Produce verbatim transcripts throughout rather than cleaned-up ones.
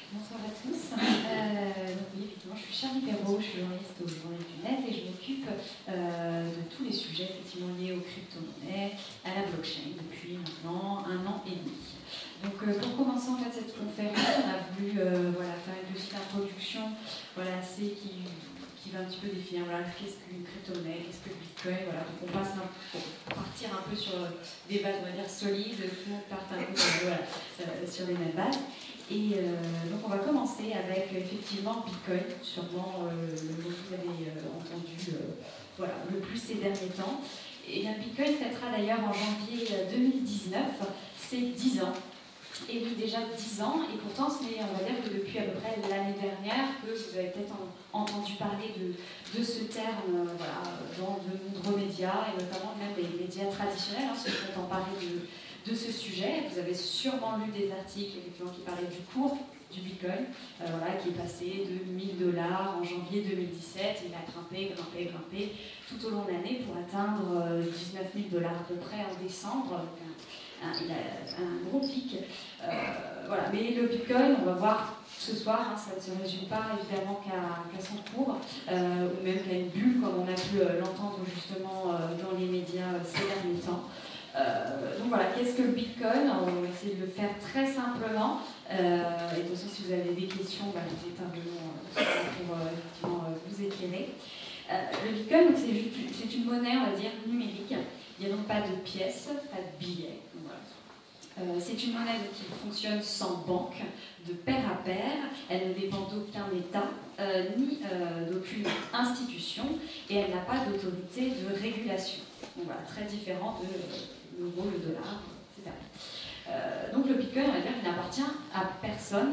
Bonsoir à tous. Euh, donc oui, effectivement, je suis Charlie Perrault, je suis journaliste au Journal du Net et je m'occupe euh, de tous les sujets effectivement liés aux crypto-monnaies, à la blockchain depuis maintenant un an et demi. Donc euh, pour commencer en fait cette conférence, on a voulu euh, voilà, faire une petite introduction voilà, assez qui, qui va un petit peu définir voilà, qu'est-ce qu'une crypto-monnaie, qu'est-ce que le Bitcoin, voilà, donc on passe un, pour partir un peu sur des bases on va dire solides, tout le monde part un peu voilà, sur les mêmes bases. Et euh, donc on va commencer avec effectivement Bitcoin, sûrement euh, le mot que vous avez euh, entendu euh, voilà, le plus ces derniers temps. Et bien Bitcoin fêtera d'ailleurs en janvier deux mille dix-neuf ses dix ans. Et oui, déjà dix ans, et pourtant c'est, on va dire que depuis à peu près l'année dernière que vous avez peut-être en, entendu parler de, de ce terme euh, voilà, dans de nombreux médias, et notamment même les médias traditionnels, hein, se sont emparés de de ce sujet. Vous avez sûrement lu des articles effectivement, qui parlaient du cours du Bitcoin, euh, voilà, qui est passé de mille dollars en janvier deux mille dix-sept, il a grimpé, grimpé, grimpé tout au long de l'année pour atteindre euh, dix-neuf mille dollars à peu près en décembre. Donc un, un, il a un gros pic. Euh, voilà. Mais le Bitcoin, on va voir ce soir, hein, ça ne se résume pas évidemment qu'à qu'à son cours, euh, ou même qu'à une bulle, comme on a pu euh, l'entendre justement euh, dans les médias euh, ces derniers temps. Euh, donc voilà, qu'est-ce que le Bitcoin? On va essayer de le faire très simplement. Euh, et de toute façon, si vous avez des questions, bah, les intervenants euh, pour euh, effectivement, euh, vous éclairer. Euh, le Bitcoin, c'est une monnaie, on va dire, numérique. Il n'y a donc pas de pièces, pas de billets. Voilà. Euh, c'est une monnaie qui fonctionne sans banque, de pair à pair. Elle ne dépend d'aucun État, euh, ni euh, d'aucune institution, et elle n'a pas d'autorité de régulation. Donc voilà, très différent de euh, l'euro, le dollar, et cetera. Euh, donc le Bitcoin, on va dire qu'il n'appartient à personne.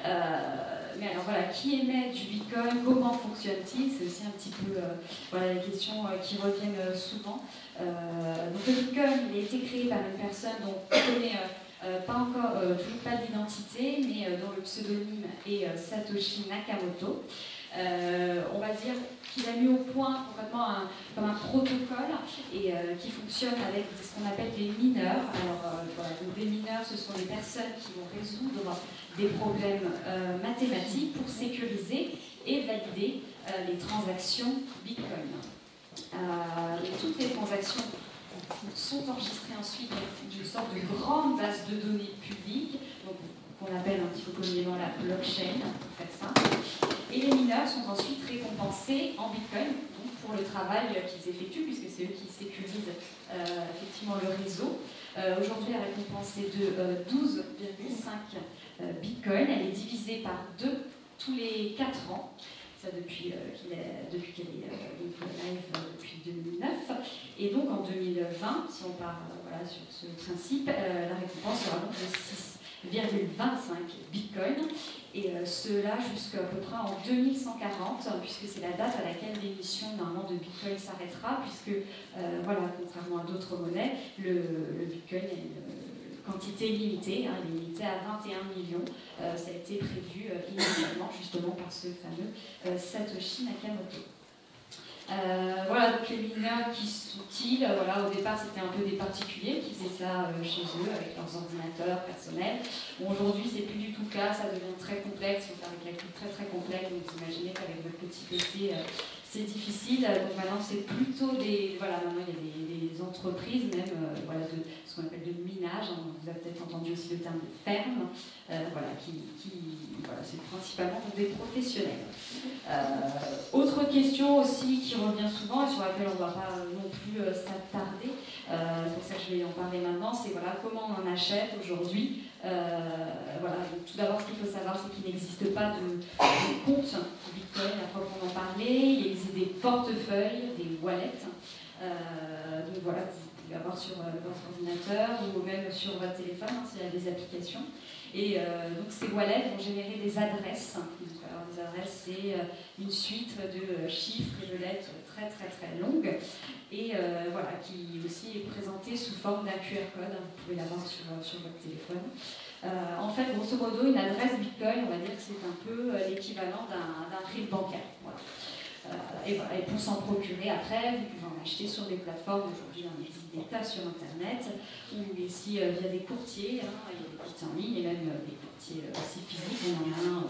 Euh, mais alors voilà, qui émet du Bitcoin? Comment fonctionne-t-il? C'est aussi un petit peu euh, voilà, les questions euh, qui reviennent euh, souvent. Euh, donc le Bitcoin, il a été créé par une personne dont on connaît euh, euh, pas encore, euh, toujours pas d'identité, mais euh, dont le pseudonyme est euh, Satoshi Nakamoto. Euh, on va dire qu'il a mis au point complètement un, comme un protocole et euh, qui fonctionne avec ce qu'on appelle des mineurs. Alors, euh, voilà, donc les mineurs, ce sont les personnes qui vont résoudre des problèmes euh, mathématiques pour sécuriser et valider euh, les transactions Bitcoin. Euh, et toutes les transactions sont enregistrées ensuite dans une sorte de grande base de données publique, qu'on appelle un petit peu communément la blockchain, pour faire simple. Et les mineurs sont ensuite récompensés en Bitcoin donc pour le travail qu'ils effectuent, puisque c'est eux qui sécurisent euh, effectivement le réseau. Euh, Aujourd'hui, la récompense est de euh, douze virgule cinq euh, Bitcoin. Elle est divisée par deux tous les quatre ans. Ça depuis euh, qu'il est, depuis qu'elle est euh, live euh, depuis deux mille neuf. Et donc en deux mille vingt, si on part euh, voilà, sur ce principe, euh, la récompense sera donc de six virgule vingt-cinq Bitcoin, et euh, cela jusqu'à peu près en deux mille cent quarante, puisque c'est la date à laquelle l'émission normalement de Bitcoin s'arrêtera, puisque euh, voilà, contrairement à d'autres monnaies, le, le Bitcoin est une quantité limitée, hein, il est limité à vingt et un millions. Euh, ça a été prévu euh, initialement justement par ce fameux euh, Satoshi Nakamoto. Euh, voilà, donc les mineurs, qui sont-ils? Voilà, au départ, c'était un peu des particuliers qui faisaient ça euh, chez eux, avec leurs ordinateurs personnels. Bon, aujourd'hui, c'est plus du tout le cas, ça devient très complexe, il faut faire des calculs très très complexes, donc vous imaginez qu'avec votre petit P C, euh, c'est difficile. Donc maintenant, c'est plutôt des... Voilà, maintenant, il y a des, des entreprises, même, euh, voilà, de ce qu'on appelle de minage, hein, vous avez peut-être entendu aussi le terme de ferme, euh, voilà, qui... qui voilà, c'est principalement pour des professionnels. Euh, autre question aussi qui revient souvent et sur laquelle on ne va pas non plus euh, s'attarder, euh, c'est pour ça que je vais en parler maintenant, c'est voilà, comment on en achète aujourd'hui. Euh, voilà, donc, tout d'abord, ce qu'il faut savoir, c'est qu'il n'existe pas de, de compte Bitcoin à proprement parler, il existe des portefeuilles, des wallets. Euh, donc voilà, vous pouvez avoir sur euh, votre ordinateur ou même sur votre téléphone, hein, s'il y a des applications. Et euh, donc ces wallets vont générer des adresses. Donc, alors, des adresses, c'est euh, une suite de euh, chiffres et de lettres très très très longues, et euh, voilà, qui aussi est présentée sous forme d'un Q R code. Vous pouvez l'avoir sur, sur votre téléphone. Euh, en fait, grosso modo, une adresse Bitcoin, on va dire que c'est un peu euh, l'équivalent d'un d'un R I B bancaire. Voilà. Euh, et, voilà, et pour s'en procurer après, vous pouvez en acheter sur des plateformes. Aujourd'hui, on existe des tas sur Internet, ou ici euh, via des courtiers, hein, il y a des courtiers en ligne, et même euh, des courtiers euh, aussi physiques. On en a un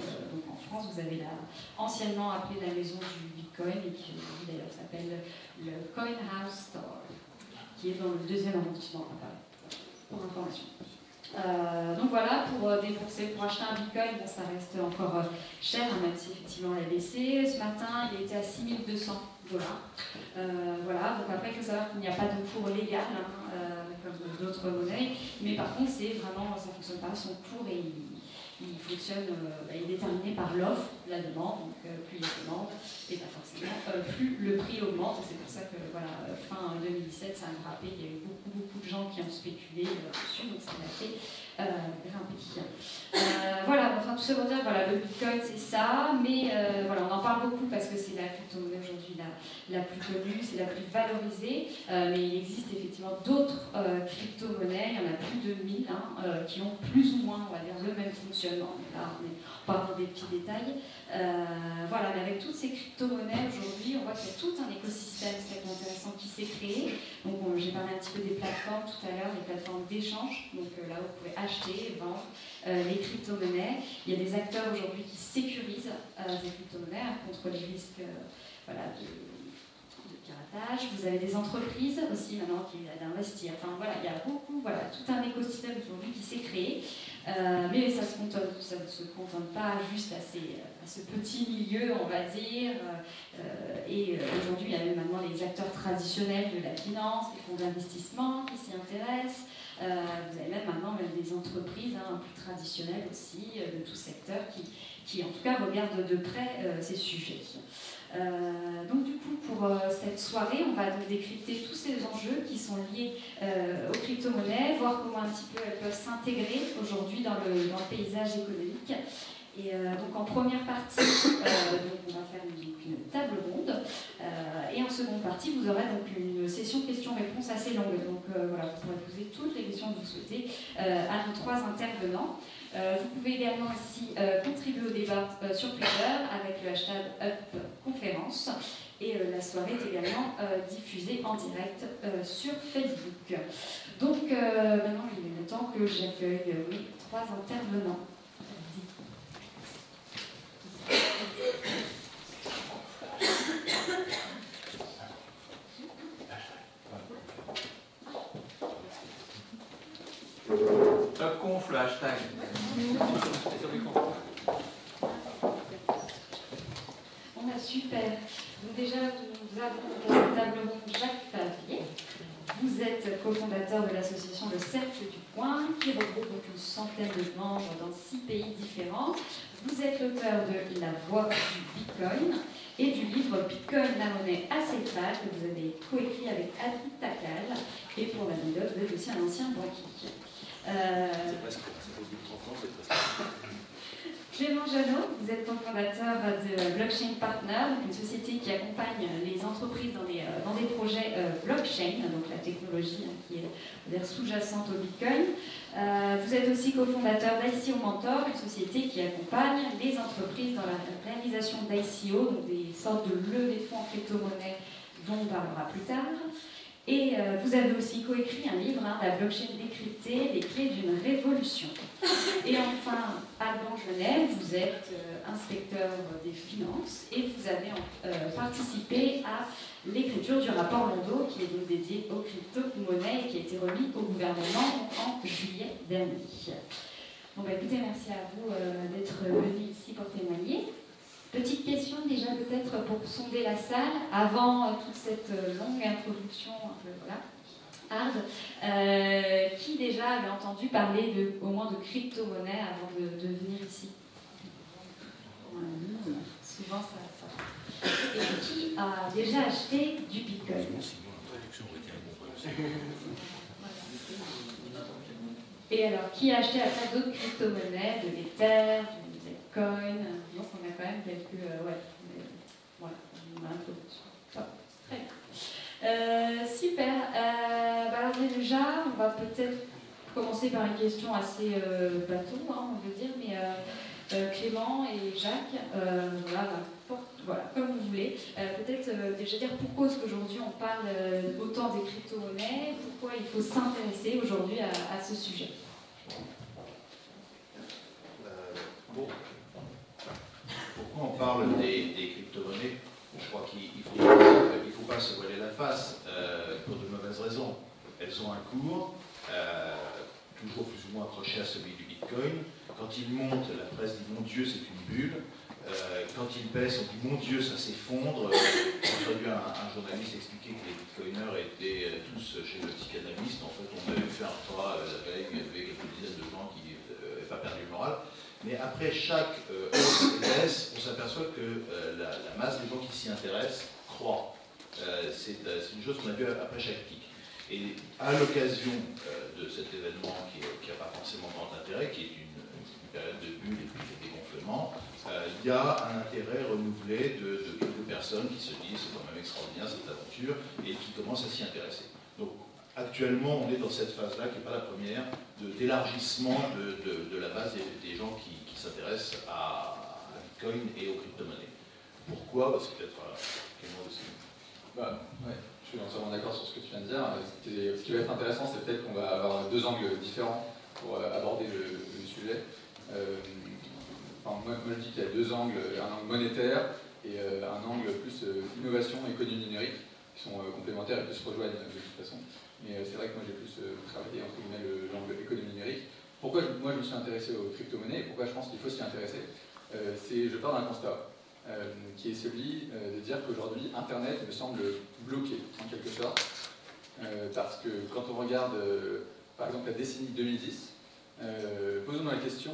vous avez la, anciennement appelée la maison du Bitcoin, et qui d'ailleurs s'appelle le Coin House Store, qui est dans le deuxième arrondissement à Paris, pour information. Euh, donc voilà, pour euh, débourser, pour acheter un Bitcoin, bon, ça reste encore euh, cher, hein, même si effectivement elle a baissé. Ce matin, il était à six mille deux cents dollars. Euh, voilà, donc après, il faut savoir qu'il n'y a pas de cours légal, hein, euh, comme d'autres monnaies, mais par contre, c'est vraiment, ça ne fonctionne pas, son cours est. Il fonctionne, euh, il est déterminé par l'offre, la demande, donc euh, plus il y a de demande, et pas forcément, euh, plus le prix augmente. C'est pour ça que voilà, fin deux mille dix-sept, ça a grimpé, il y a eu beaucoup, beaucoup de gens qui ont spéculé euh, dessus, donc ça l'a fait euh, grimper. Euh, voilà, enfin tout ça pour dire, voilà, le Bitcoin c'est ça, mais euh, voilà, on en parle beaucoup parce que c'est la crypto-monnaie aujourd'hui la, la plus connue, c'est la plus valorisée, euh, mais il existe effectivement d'autres euh, crypto-monnaies, il y en a plus de mille, hein, euh, qui ont plus ou moins, on va dire, le même fonctionnement. Là, on est pas dans des petits détails. Euh, voilà, mais avec toutes ces crypto-monnaies aujourd'hui, on voit qu'il y a tout un écosystème très intéressant qui s'est créé. Donc, j'ai parlé un petit peu des plateformes tout à l'heure, les plateformes d'échange. Donc euh, là, vous pouvez acheter et vendre euh, les crypto-monnaies. Il y a des acteurs aujourd'hui qui sécurisent euh, ces crypto-monnaies hein, contre les risques euh, voilà, de, de piratage. Vous avez des entreprises aussi maintenant qui aident à investir. Enfin voilà, il y a beaucoup, voilà, tout un écosystème aujourd'hui qui s'est créé. Euh, mais ça, se contente, ça ne se contente pas juste à, ces, à ce petit milieu, on va dire. Euh, et aujourd'hui, il y a même maintenant les acteurs traditionnels de la finance, les fonds d'investissement qui s'y intéressent. Euh, vous avez même maintenant même des entreprises hein, plus traditionnelles aussi, euh, de tout secteur, qui, qui en tout cas regardent de près euh, ces sujets. Euh, donc du coup, pour euh, cette soirée, on va donc décrypter tous ces enjeux qui sont liés euh, aux crypto-monnaies, voir comment un petit peu elles peuvent s'intégrer aujourd'hui dans le, dans le paysage économique. Et euh, donc en première partie, euh, donc on va faire une, une table ronde, euh, et en seconde partie, vous aurez donc une session questions-réponses assez longue. Donc euh, voilà, vous pourrez poser toutes les questions que vous souhaitez euh, à nos trois intervenants. Euh, vous pouvez également aussi euh, contribuer au débat euh, sur Twitter avec le hashtag UpConférence. Et euh, la soirée est également euh, diffusée en direct euh, sur Facebook. Donc euh, maintenant, il est le temps que j'accueille euh, mes trois intervenants. UpConf, le hashtag. On a super. Donc déjà, nous avons dans la table ronde Jacques Favier. Vous êtes cofondateur de l'association Le Cercle du Coin, qui regroupe donc une centaine de membres dans six pays différents. Vous êtes l'auteur de La Voix du Bitcoin et du livre Bitcoin, la monnaie acéphale, que vous avez coécrit avec Adi Takal. Et pour l'anecdote, vous êtes aussi un ancien banquier. Euh... C'est presque, c'est en France, c'est presque. Clément Janot, vous êtes cofondateur de Blockchain Partner, une société qui accompagne les entreprises dans des, dans des projets euh, blockchain, donc la technologie hein, qui est sous-jacente au Bitcoin. Euh, vous êtes aussi cofondateur d'I C O Mentor, une société qui accompagne les entreprises dans la réalisation d'I C O, donc des sortes de levées de fonds en crypto-monnaie dont on parlera plus tard. Et euh, vous avez aussi coécrit un livre, hein, La blockchain décryptée, les clés d'une révolution. Et enfin, Alban Genet, vous êtes euh, inspecteur des finances et vous avez euh, participé à l'écriture du rapport Londo, qui est donc dédié aux crypto-monnaies et qui a été remis au gouvernement en juillet dernier. Bon, bah, écoutez, merci à vous euh, d'être venus ici pour témoigner. Petite question déjà peut-être pour sonder la salle, avant euh, toute cette euh, longue introduction un peu voilà, hard, euh, qui déjà avait entendu parler de, au moins de crypto-monnaie avant de, de venir ici? Mmh, souvent ça, ça. Et qui a déjà acheté du Bitcoin? Et alors, qui a acheté à ça d'autres crypto-monnaies, de l'Ether, du Bitcoin? Donc on a quand même quelques... Euh, ouais, mais, voilà, on a l'introduction. Oh, très bien. Euh, super. Euh, bah alors déjà, on va peut-être commencer par une question assez euh, bateau, hein, on veut dire, mais euh, euh, Clément et Jacques, euh, voilà, porte, voilà, comme vous voulez. Euh, peut-être euh, déjà dire pourquoi est-ce qu'aujourd'hui on parle euh, autant des crypto-monnaies, pourquoi il faut s'intéresser aujourd'hui à, à ce sujet. Euh, bon. Pourquoi pourquoi on parle des, des crypto-monnaies? Je crois qu'il ne faut, il faut pas se voiler la face euh, pour de mauvaises raisons. Elles ont un cours, euh, toujours plus ou moins accroché à celui du Bitcoin. Quand il monte, la presse dit mon Dieu, c'est une bulle. Euh, quand il baisse, on dit mon Dieu, ça s'effondre. J'ai entendu un, un journaliste expliquer que les bitcoiners étaient euh, tous chez le psychanalyste. En fait, on avait fait un repas la veille, il y avait quelques dizaines de gens qui n'avaient pas perdu le moral. Mais après chaque euh, hausse et baisse, on s'aperçoit que euh, la, la masse des gens qui s'y intéressent croît. Euh, c'est euh, une chose qu'on a vu après chaque pic. Et à l'occasion euh, de cet événement qui n'a pas forcément grand intérêt, qui est une, une période de bulle et puis de dégonflement, euh, il y a un intérêt renouvelé de, de quelques personnes qui se disent c'est quand même extraordinaire cette aventure et qui commencent à s'y intéresser. Donc actuellement on est dans cette phase-là qui n'est pas la première d'élargissement de, de, de la base des, des gens qui, qui s'intéressent à, à Bitcoin et aux crypto-monnaies. Pourquoi? Parce que peut-être quelqu'un aussi. Bah, ouais. Je suis entièrement d'accord sur ce que tu viens de dire. Ce qui va être intéressant, c'est peut-être qu'on va avoir deux angles différents pour aborder le, le sujet. Euh, enfin, moi, moi, je dis qu'il y a deux angles, un angle monétaire et euh, un angle plus euh, innovation, économie numérique, qui sont euh, complémentaires et qui se rejoignent de toute façon. Mais euh, c'est vrai que moi j'ai plus euh, travaillé entre guillemets l'angle économie numérique. Pourquoi je, moi je me suis intéressé aux crypto-monnaies et pourquoi je pense qu'il faut s'y intéresser, euh, c'est je pars d'un constat. Euh, qui est celui euh, de dire qu'aujourd'hui, Internet me semble bloqué, en quelque sorte, euh, parce que quand on regarde, euh, par exemple, la décennie deux mille dix, euh, posons-nous la question,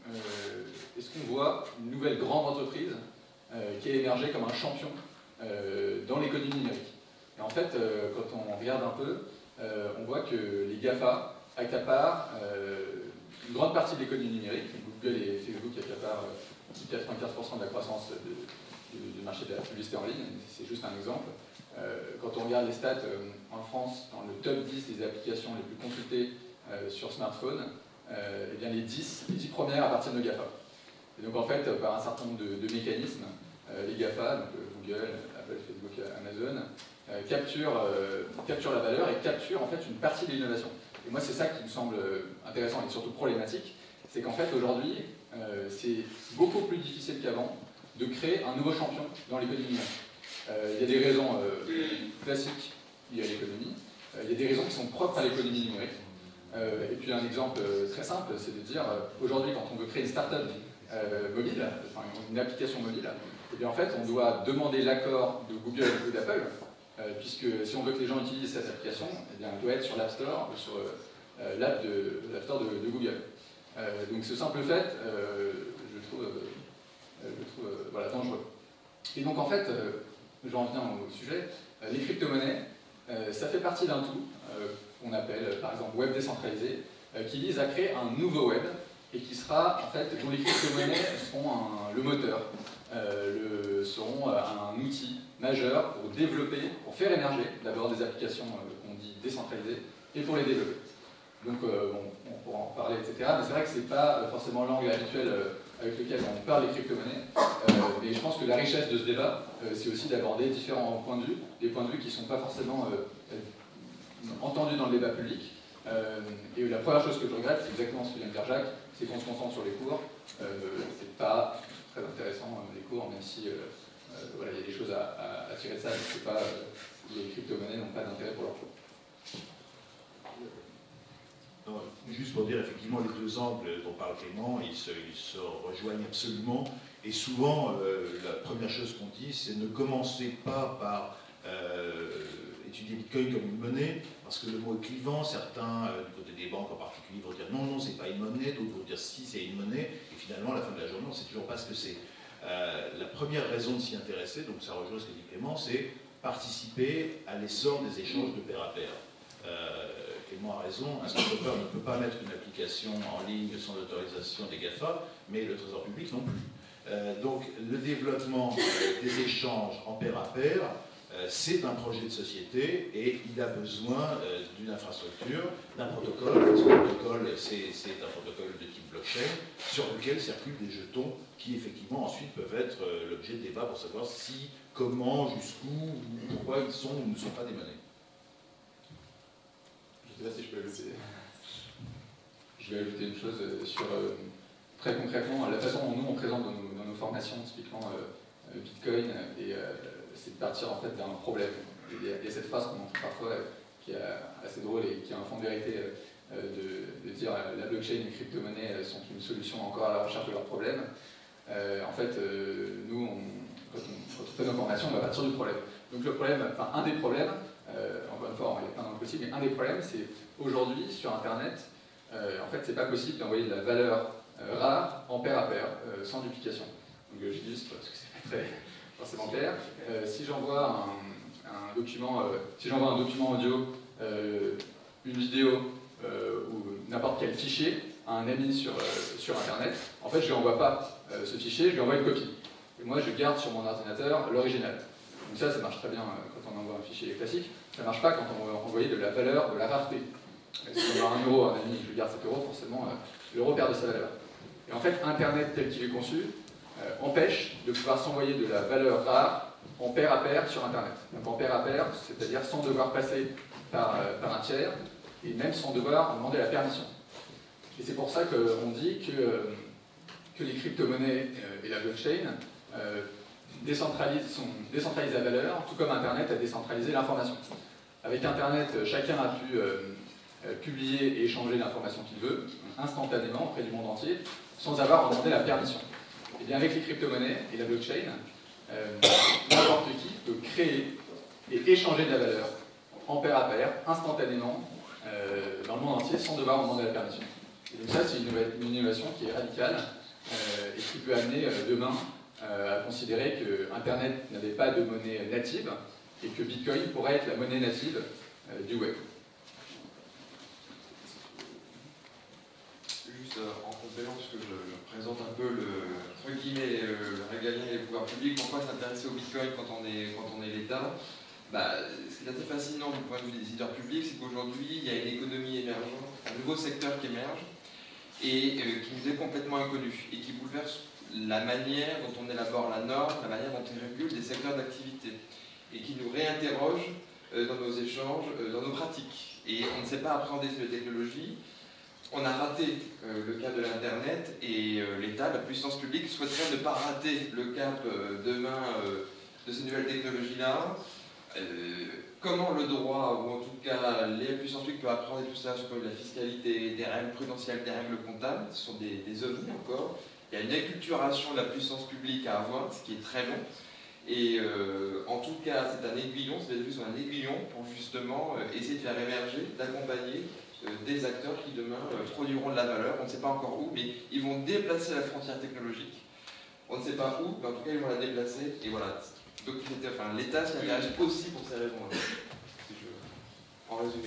euh, est-ce qu'on voit une nouvelle grande entreprise euh, qui a émergé comme un champion euh, dans l'économie numérique? Et en fait, euh, quand on regarde un peu, euh, on voit que les GAFA accaparent euh, une grande partie de l'économie numérique. Google et Facebook accaparent quatre-vingt-quinze pour cent de la croissance de, de, du marché de la publicité en ligne, c'est juste un exemple. Euh, quand on regarde les stats euh, en France, dans le top dix des applications les plus consultées euh, sur smartphone, euh, eh bien les dix, les dix premières appartiennent aux GAFA. Et donc en fait, par un certain nombre de, de mécanismes, euh, les GAFA, donc euh, Google, Apple, Facebook, Amazon, euh, capturent, euh, capturent la valeur et capturent en fait une partie de l'innovation. Et moi c'est ça qui me semble intéressant et surtout problématique, c'est qu'en fait aujourd'hui, Euh, c'est beaucoup plus difficile qu'avant de créer un nouveau champion dans l'économie numérique. Euh, il y a des raisons euh, classiques liées à l'économie, euh, il y a des raisons qui sont propres à l'économie numérique. Euh, et puis un exemple euh, très simple, c'est de dire, euh, aujourd'hui quand on veut créer une start-up euh, mobile, enfin une application mobile, et bien en fait on doit demander l'accord de Google ou d'Apple, euh, puisque si on veut que les gens utilisent cette application, eh bien, elle doit être sur l'App Store ou sur euh, l'app de, l'App Store de, de Google. Euh, donc ce simple fait, euh, je trouve, euh, je trouve euh, voilà, dangereux. Et donc en fait, euh, j'en viens au sujet, euh, les crypto-monnaies, euh, ça fait partie d'un tout, euh, qu'on appelle par exemple web décentralisé, euh, qui vise à créer un nouveau web, et qui sera, en fait, dont les crypto-monnaies seront un, le moteur, euh, le, seront un outil majeur pour développer, pour faire émerger d'abord des applications euh, qu'on dit décentralisées, et pour les développer. Donc euh, bon, on pourra en parler, et cetera. Mais c'est vrai que ce n'est pas forcément l'angle habituel euh, avec lequel on parle des crypto-monnaies. Euh, mais je pense que la richesse de ce débat, euh, c'est aussi d'aborder différents points de vue, des points de vue qui ne sont pas forcément euh, entendus dans le débat public. Euh, et la première chose que je regrette, c'est exactement ce que vient de dire Jacques, c'est qu'on se concentre sur les cours. Euh, c'est pas très intéressant, les cours, même si euh, euh, voilà, il y a des choses à, à, à tirer de ça, mais c'est pas, euh, les crypto-monnaies n'ont pas d'intérêt pour leur cours. Non, juste pour dire, effectivement, les deux angles dont parle Clément, ils se, ils se rejoignent absolument. Et souvent, euh, la première chose qu'on dit, c'est ne commencez pas par euh, étudier Bitcoin comme une monnaie, parce que le mot est clivant. Certains, euh, du côté des banques en particulier, vont dire non, non, c'est pas une monnaie, d'autres vont dire si, c'est une monnaie. Et finalement, à la fin de la journée, on ne sait toujours pas ce que c'est. Euh, la première raison de s'y intéresser, donc ça rejoint ce que dit Clément, c'est participer à l'essor des échanges de pair à pair. Euh, Clément a raison, un start-upper ne peut pas mettre une application en ligne sans l'autorisation des GAFA, mais le Trésor public non plus. Euh, donc le développement euh, des échanges en pair à pair, euh, c'est un projet de société et il a besoin euh, d'une infrastructure, d'un protocole. Ce protocole, c'est un protocole de type blockchain sur lequel circulent des jetons qui effectivement ensuite peuvent être euh, l'objet de débat pour savoir si, comment, jusqu'où, pourquoi ils sont ou ne sont pas des monnaies. Je ne sais pas si je peux ajouter. Je vais ajouter une chose sur, euh, très concrètement, la façon dont nous on présente dans nos, dans nos formation, typiquement euh, Bitcoin, et euh, c'est de partir en fait d'un problème. Il y, a, il y a cette phrase qu'on entend parfois euh, qui est assez drôle et qui a un fond de vérité euh, de, de dire euh, la blockchain et les crypto-monnaies sont une solution encore à la recherche de leurs problèmes. Euh, en fait, euh, nous, on, quand, on, quand on fait nos formations, on va partir du problème. Donc le problème, enfin un des problèmes, euh, encore une fois, il y a plein d'angles possibles, mais un des problèmes, c'est aujourd'hui sur Internet, euh, en fait, c'est pas possible d'envoyer de la valeur euh, rare en pair à pair, euh, sans duplication. Donc euh, j'illustre parce que c'est pas très forcément clair. Euh, si j'envoie un, un document, euh, si j'envoie un document audio, euh, une vidéo euh, ou n'importe quel fichier à un ami sur, euh, sur Internet, en fait, je lui envoie pas euh, ce fichier, je lui envoie une copie. Et moi, je garde sur mon ordinateur l'original. Donc ça, ça marche très bien euh, quand on envoie un fichier classique. Ça ne marche pas quand on veut envoyer de la valeur, de la rareté. Si on envoie un euro à un ami, je lui garde cet euro, forcément, euh, l'euro perd de sa valeur. Et en fait, Internet tel qu'il est conçu euh, empêche de pouvoir s'envoyer de la valeur rare en pair à pair sur Internet. Donc en pair à pair, c'est-à-dire sans devoir passer par, euh, par un tiers, et même sans devoir demander la permission. Et c'est pour ça qu'on dit que, euh, que les crypto-monnaies euh, et la blockchain euh, décentralisent, sont, décentralisent la valeur, tout comme Internet a décentralisé l'information. Avec Internet, chacun a pu euh, euh, publier et échanger l'information qu'il veut, instantanément, auprès du monde entier, sans avoir à demander la permission. Et bien avec les crypto-monnaies et la blockchain, euh, n'importe qui peut créer et échanger de la valeur en pair à pair, instantanément, euh, dans le monde entier, sans devoir en demander la permission. Et donc ça, c'est une, une innovation qui est radicale euh, et qui peut amener euh, demain euh, à considérer que Internet n'avait pas de monnaie native et que Bitcoin pourrait être la monnaie native euh, du web. Juste euh, en complément, parce que je, je présente un peu le, entre guillemets, le, le régalien et les pouvoirs publics, pourquoi s'intéresser au Bitcoin quand on est, quand on est l'État? Bah, ce qui est assez fascinant du point de vue des décideurs publics, c'est qu'aujourd'hui, il y a une économie émergente, un nouveau secteur qui émerge et euh, qui nous est complètement inconnu et qui bouleverse la manière dont on élabore la norme, la manière dont on régule des secteurs d'activité et qui nous réinterroge euh, dans nos échanges, euh, dans nos pratiques. Et on ne sait pas appréhender ces technologies. On a raté euh, le cap de l'Internet et euh, l'État, la puissance publique, souhaiterait ne pas rater le cap euh, demain euh, de ces nouvelles technologies-là. Euh, comment le droit, ou en tout cas les puissances publiques peuvent appréhender tout ça sur la fiscalité, des règles prudentielles, des règles comptables, ce sont des, des ovnis encore. Il y a une acculturation de la puissance publique à avoir, ce qui est très long. Et euh, en tout cas, c'est un aiguillon, c'est des un aiguillon pour justement euh, essayer de faire émerger, d'accompagner euh, des acteurs qui demain euh, produiront de la valeur. On ne sait pas encore où, mais ils vont déplacer la frontière technologique. On ne sait pas où, mais en tout cas, ils vont la déplacer. Et voilà. Donc enfin, l'État s'y intéresse aussi pour ces raisons-là. En résumé.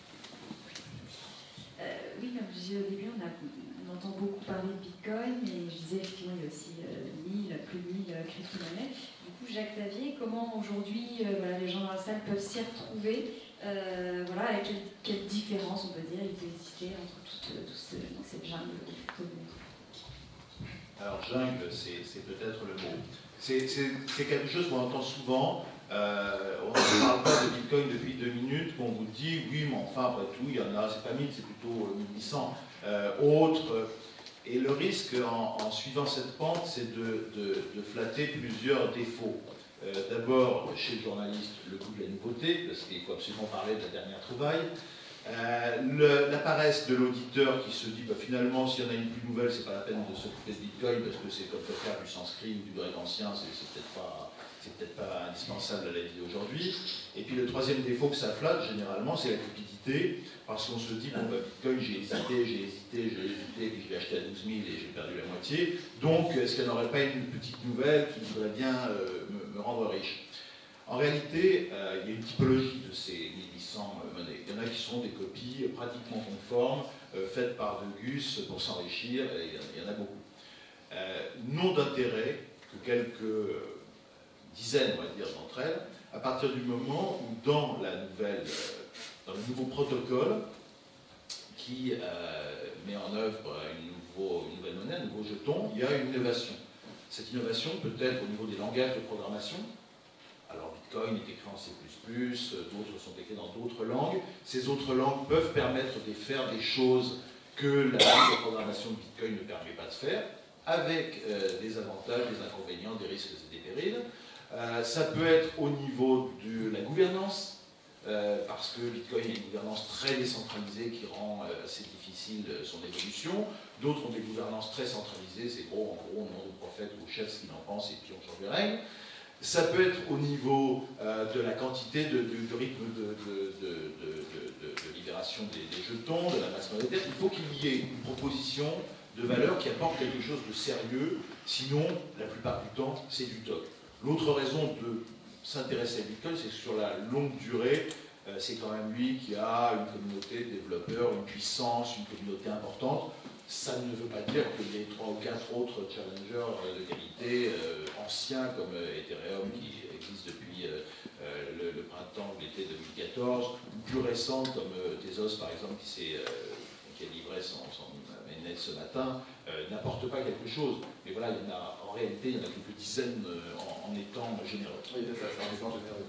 Euh, oui, comme je disais au début, on, a, on entend beaucoup parler de Bitcoin, mais je disais effectivement il y a aussi euh, mille, plus de mille crypto-monnaies. Du coup, Jacques Tavier, comment aujourd'hui euh, voilà, les gens dans la salle peuvent s'y retrouver, euh, voilà, et quelle, quelle différence on peut dire il peut exister entre toute, toute ce, cette jungle de crypto-monnaies? Alors jungle, c'est peut-être le mot. C'est quelque chose qu'on entend souvent. Euh, on ne parle pas de Bitcoin depuis deux minutes, qu'on vous dit oui, mais enfin, après tout, il y en a, c'est pas mille, c'est plutôt mille huit cents euh, autres. Et le risque en, en suivant cette pente, c'est de, de, de flatter plusieurs défauts. Euh, D'abord, chez le journaliste, le goût de la nouveauté, parce qu'il faut absolument parler de la dernière trouvaille. Euh, la paresse de l'auditeur qui se dit bah, finalement s'il y en a une plus nouvelle c'est pas la peine de s'occuper de Bitcoin parce que c'est comme faire du sanskrit ou du grec ancien, c'est peut-être pas, peut-être pas indispensable à la vie d'aujourd'hui. Et puis le troisième défaut que ça flatte généralement c'est la cupidité, parce qu'on se dit bon bah, Bitcoin j'ai hésité, j'ai hésité, j'ai hésité, puis je l'ai acheté à douze mille et j'ai perdu la moitié, donc est-ce qu'il n'y en aurait pas une petite nouvelle qui voudrait bien euh, me, me rendre riche? En réalité, euh, il y a une typologie de ces mille huit cents monnaies. Il y en a qui sont des copies pratiquement conformes, euh, faites par De Gus pour s'enrichir, et il y en a beaucoup. Euh, N'ont d'intérêt que quelques dizaines, on va dire, d'entre elles, à partir du moment où dans la nouvelle, euh, dans le nouveau protocole qui euh, met en œuvre une, nouveau, une nouvelle monnaie, un nouveau jeton, il y a une innovation. Cette innovation peut être au niveau des langages de programmation. Alors Bitcoin est écrit en C plus plus, d'autres sont écrits dans d'autres langues. Ces autres langues peuvent permettre de faire des choses que la langue de programmation de Bitcoin ne permet pas de faire, avec euh, des avantages, des inconvénients, des risques et des périls. Euh, ça peut être au niveau de la gouvernance, euh, parce que Bitcoin a une gouvernance très décentralisée qui rend euh, assez difficile euh, son évolution. D'autres ont des gouvernances très centralisées, c'est gros, en gros, nom du prophète ou chef ce qu'il en pense et puis on change les règles. Ça peut être au niveau euh, de la quantité, de, de, de rythme de, de, de, de, de, de libération des, des jetons, de la masse monétaire. Il faut qu'il y ait une proposition de valeur qui apporte quelque chose de sérieux, sinon, la plupart du temps, c'est du toc. L'autre raison de s'intéresser à Bitcoin, c'est que sur la longue durée, euh, c'est quand même lui qui a une communauté de développeurs, une puissance, une communauté importante. Ça ne veut pas dire qu'il y ait trois ou quatre autres challengers de qualité euh, anciens comme euh, Ethereum qui existe depuis euh, euh, le, le printemps ou l'été deux mille quatorze, ou plus récents comme euh, Tezos par exemple qui, s'est, euh, qui a livré son, son mainnet ce matin, euh, n'apporte pas quelque chose. Mais voilà, il y en a, en réalité, il y en a quelques dizaines euh, en, en étant généreux. Oui, c'est ça, c'est en étant généreux.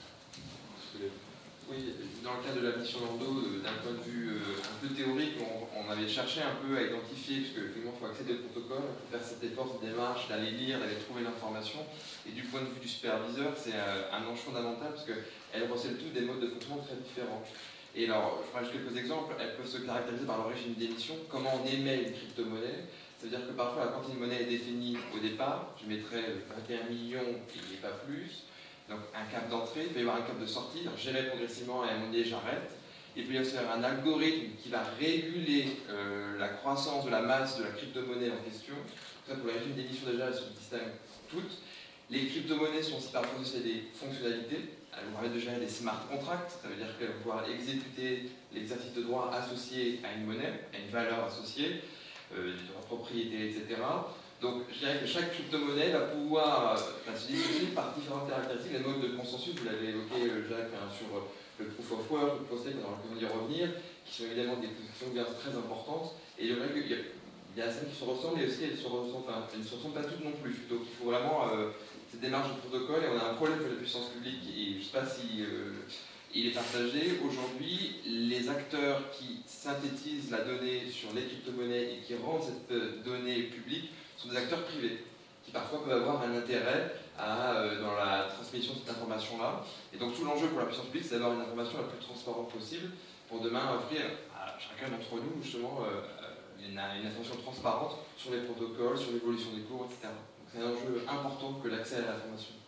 Oui, dans le cadre de la mission Lando, d'un point de vue euh, un peu théorique, on, on avait cherché un peu à identifier, parce qu'il faut accéder au protocole, il faut faire cette effort, cette démarche, d'aller lire, d'aller trouver l'information. Et du point de vue du superviseur, c'est un, un enjeu fondamental, parce qu'elles recèlent toutes des modes de fonctionnement très différents. Et alors, je prends juste quelques exemples, elles peuvent se caractériser par l'origine d'émission, comment on émet une crypto-monnaie. C'est-à-dire que parfois, quand une monnaie est définie au départ, je mettrais vingt et un millions, il n'y a pas plus. Donc un cap d'entrée, il peut y avoir un cap de sortie, donc j'émets progressivement et à un moment donné j'arrête. Il peut y avoir un algorithme qui va réguler euh, la croissance de la masse de la crypto-monnaie en question. Ça, pour les régimes d'émission déjà, elles se distinguent toutes. Les crypto-monnaies sont aussi parfois associées à des fonctionnalités. Elles vont permettre de gérer des smart contracts, ça veut dire qu'elles vont pouvoir exécuter l'exercice de droit associé à une monnaie, à une valeur associée, euh, du droit de propriété, et cetera. Donc je dirais que chaque crypto-monnaie va pouvoir euh, se dissocier par différentes caractéristiques. Les modes de consensus, vous l'avez évoqué Jacques, hein, sur le proof of work, le proof of stake, on aura l'occasion d'y revenir, qui sont évidemment des questions très importantes. Et il y a, il y a celles qui se ressemblent, mais aussi elles, se ressemblent, enfin, elles ne se ressemblent pas toutes non plus. Donc il faut vraiment euh, cette démarche de protocole, et on a un problème avec la puissance publique, et je ne sais pas si euh, il est partagé. Aujourd'hui, les acteurs qui synthétisent la donnée sur les crypto-monnaies et qui rendent cette euh, donnée publique sont des acteurs privés, qui parfois peuvent avoir un intérêt à, euh, dans la transmission de cette information-là. Et donc tout l'enjeu pour la puissance publique, c'est d'avoir une information la plus transparente possible, pour demain offrir à chacun d'entre nous, justement, euh, une, une information transparente sur les protocoles, sur l'évolution des cours, et cetera. Donc c'est un enjeu important que l'accès à l'information.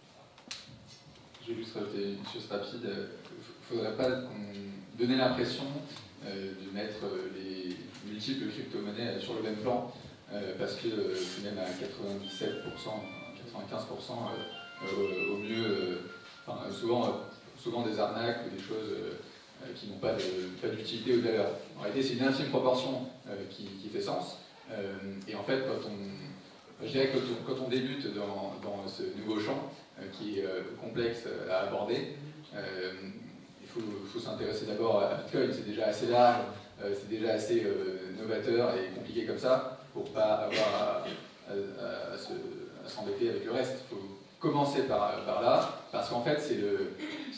Je vais juste rajouter une chose rapide. Il ne faudrait pas donner l'impression euh, de mettre les multiples crypto-monnaies sur le même plan. Euh, parce que euh, c'est même à quatre-vingt-dix-sept pour cent, quatre-vingt-quinze pour cent euh, euh, au mieux, euh, enfin, souvent, euh, souvent des arnaques ou des choses euh, qui n'ont pas d'utilité ou de valeur. En réalité, c'est une infime proportion euh, qui, qui fait sens. Euh, et en fait, quand on, je dirais que quand on, quand on débute dans, dans ce nouveau champ, euh, qui est euh, complexe à aborder, euh, il faut, faut s'intéresser d'abord à Bitcoin. C'est déjà assez large, euh, c'est déjà assez euh, novateur et compliqué comme ça, pour ne pas avoir à, à, à, à s'embêter avec le reste. Il faut commencer par, par là, parce qu'en fait, c'est le,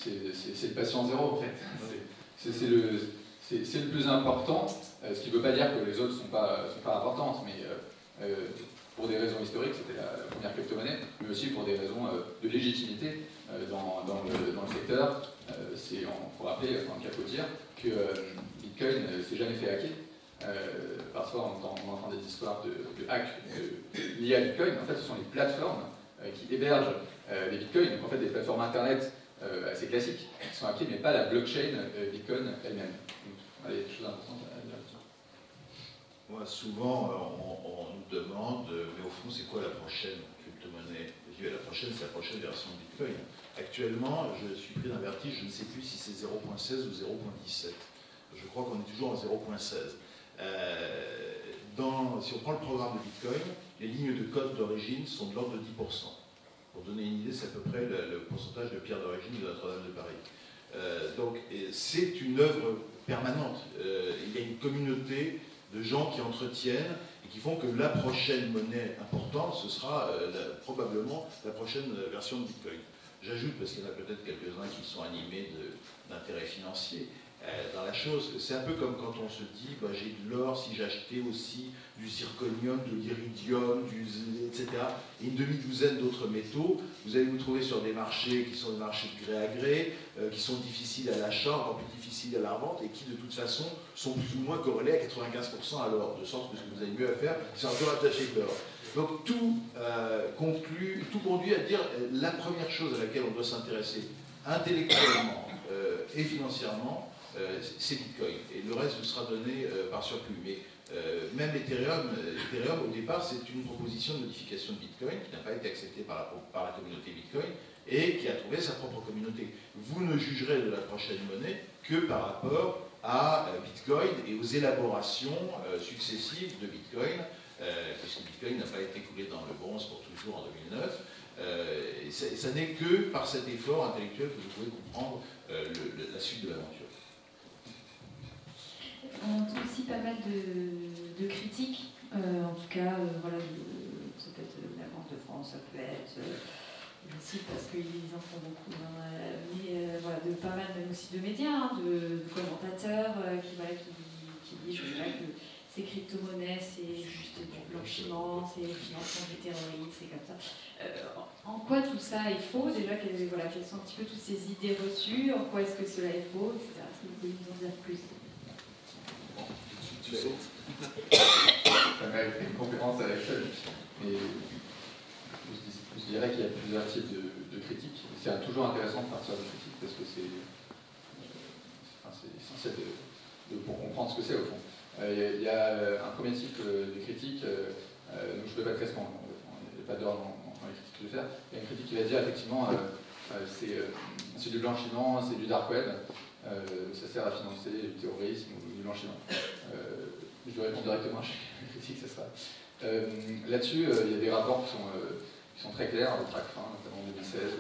le patient zéro, en fait. C'est le, le plus important, ce qui ne veut pas dire que les autres ne sont pas, sont pas importantes, mais euh, euh, pour des raisons historiques, c'était la, la première crypto-monnaie, mais aussi pour des raisons euh, de légitimité euh, dans, dans, le, dans le secteur. Euh, il faut rappeler, quand il faut dire, que euh, Bitcoin ne s'est jamais fait hacker. Euh, parfois on entend, on entend des histoires de, de hack euh, liées à Bitcoin. En fait, ce sont les plateformes euh, qui hébergent euh, les Bitcoins, donc en fait des plateformes internet euh, assez classiques qui sont hackées, mais pas la blockchain euh, Bitcoin elle-même. Donc voilà, il y a des choses importantes à dire là-dessus. Moi, souvent, on, on nous demande, mais au fond, c'est quoi la prochaine crypto-monnaie? Je dis, la prochaine, c'est la prochaine version de Bitcoin. Actuellement, je suis pris d'un vertige, je ne sais plus si c'est zéro point seize ou zéro point dix-sept. Je crois qu'on est toujours en zéro point seize. Euh, dans, si on prend le programme de Bitcoin, les lignes de code d'origine sont de l'ordre de dix pour cent. Pour donner une idée, c'est à peu près le, le pourcentage de pierre d'origine de Notre-Dame de Paris. Euh, donc, c'est une œuvre permanente. Euh, il y a une communauté de gens qui entretiennent et qui font que la prochaine monnaie importante, ce sera euh, la, probablement la prochaine version de Bitcoin. J'ajoute, parce qu'il y en a peut-être quelques-uns qui sont animés d'intérêts financiers, euh, dans la chose. C'est un peu comme quand on se dit, bah, j'ai de l'or, si j'achetais aussi du zirconium, de l'iridium, du, et cetera, et une demi-douzaine d'autres métaux, vous allez vous trouver sur des marchés qui sont des marchés de gré à gré, euh, qui sont difficiles à l'achat, encore plus difficiles à la revente, et qui de toute façon sont plus ou moins corrélés à quatre-vingt-quinze pour cent à l'or, de sorte que ce que vous avez mieux à faire, c'est encore attacher de l'or. Donc tout, euh, conclut, tout conduit à dire euh, la première chose à laquelle on doit s'intéresser intellectuellement euh, et financièrement, euh, c'est Bitcoin. Et le reste vous sera donné euh, par surplus. Mais euh, même Ethereum, Ethereum, au départ, c'est une proposition de modification de Bitcoin qui n'a pas été acceptée par la, par la communauté Bitcoin et qui a trouvé sa propre communauté. Vous ne jugerez de la prochaine monnaie que par rapport à euh, Bitcoin et aux élaborations euh, successives de Bitcoin, euh, puisque Bitcoin n'a pas été coulé dans le bronze pour toujours en deux mille neuf. Euh, et ça n'est que par cet effort intellectuel que vous pouvez comprendre euh, le, le, la suite de l'aventure. On entend aussi pas mal de, de critiques, euh, en tout cas, euh, voilà, de, ça peut être la Banque de France, ça peut être, euh, je cite parce qu'ils en font beaucoup, hein, mais euh, voilà, de pas mal même aussi de médias, hein, de, de commentateurs euh, qui, voilà, qui, qui disent je sais, que ces crypto-monnaies, c'est juste du blanchiment, c'est le financement du terrorisme, c'est comme ça. Euh, en quoi tout ça est faux? Déjà, quelles, voilà, quelles sont un petit peu toutes ces idées reçues? En quoi est-ce que cela est faux, et cetera. Est-ce que vous pouvez nous en dire plus? Tu sautes. Ça mérite une conférence à l'échelle. Et je, je dirais qu'il y a plusieurs types de, de critiques. C'est toujours intéressant de partir de critiques parce que c'est euh, enfin, essentiel de, de, pour comprendre ce que c'est au fond. Euh, il y a un premier type de critique, euh, donc je ne fais pas de classement, il n'y a pas d'ordre dans, dans les critiques que je vais faire. Il y a une critique qui va dire effectivement euh, euh, c'est euh, du blanchiment, c'est du dark web, euh, ça sert à financer du terrorisme ou du blanchiment. Euh, je vais répondre directement à chaque critique, ça sera. Euh, Là-dessus, euh, il y a des rapports qui sont, euh, qui sont très clairs, le TRACFIN, notamment en deux mille seize,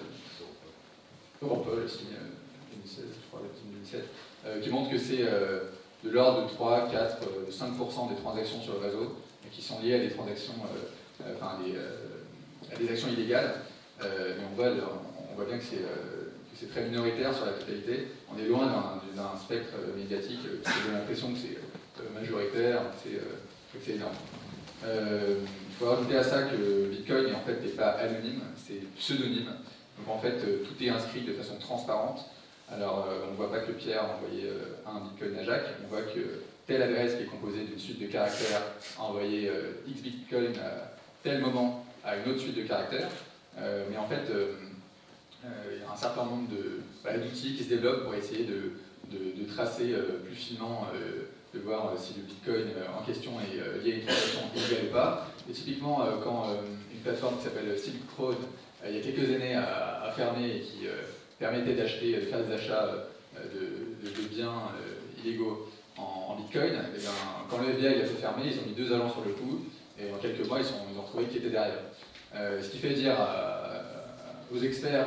Europol aussi, euh, deux mille seize, je crois, deux mille sept, euh, qui montrent que c'est euh, de l'ordre de trois, quatre, cinq pour cent des transactions sur le réseau qui sont liées à des transactions, euh, euh, enfin, des, euh, à des actions illégales. Euh, mais on voit, on voit bien que c'est euh, très minoritaire sur la totalité. On est loin d'un spectre médiatique qui donne l'impression que c'est euh, majoritaire, que c'est euh, énorme. Euh, il faut rajouter à ça que Bitcoin en fait, n'est pas anonyme, c'est pseudonyme. Donc en fait, tout est inscrit de façon transparente. Alors, euh, on ne voit pas que Pierre a envoyé euh, un bitcoin à Jacques, on voit que telle adresse qui est composée d'une suite de caractères a envoyé euh, X bitcoin à tel moment à une autre suite de caractères. Euh, mais en fait, euh, euh, il y a un certain nombre d'outils bah, qui se développent pour essayer de, de, de tracer euh, plus finement, euh, de voir euh, si le bitcoin euh, en question est euh, lié à une transaction illégale ou pas. Et typiquement, euh, quand euh, une plateforme qui s'appelle Silk Road, euh, il y a quelques années, a, a fermé et qui euh, permettait d'acheter, de faire des achats de, de, de biens euh, illégaux en, en bitcoin, et bien, quand le F B I a fait fermer, ils ont mis deux agents sur le coup, et en quelques mois, ils, sont, ils ont trouvé qui était derrière. Euh, ce qui fait dire à, à, aux experts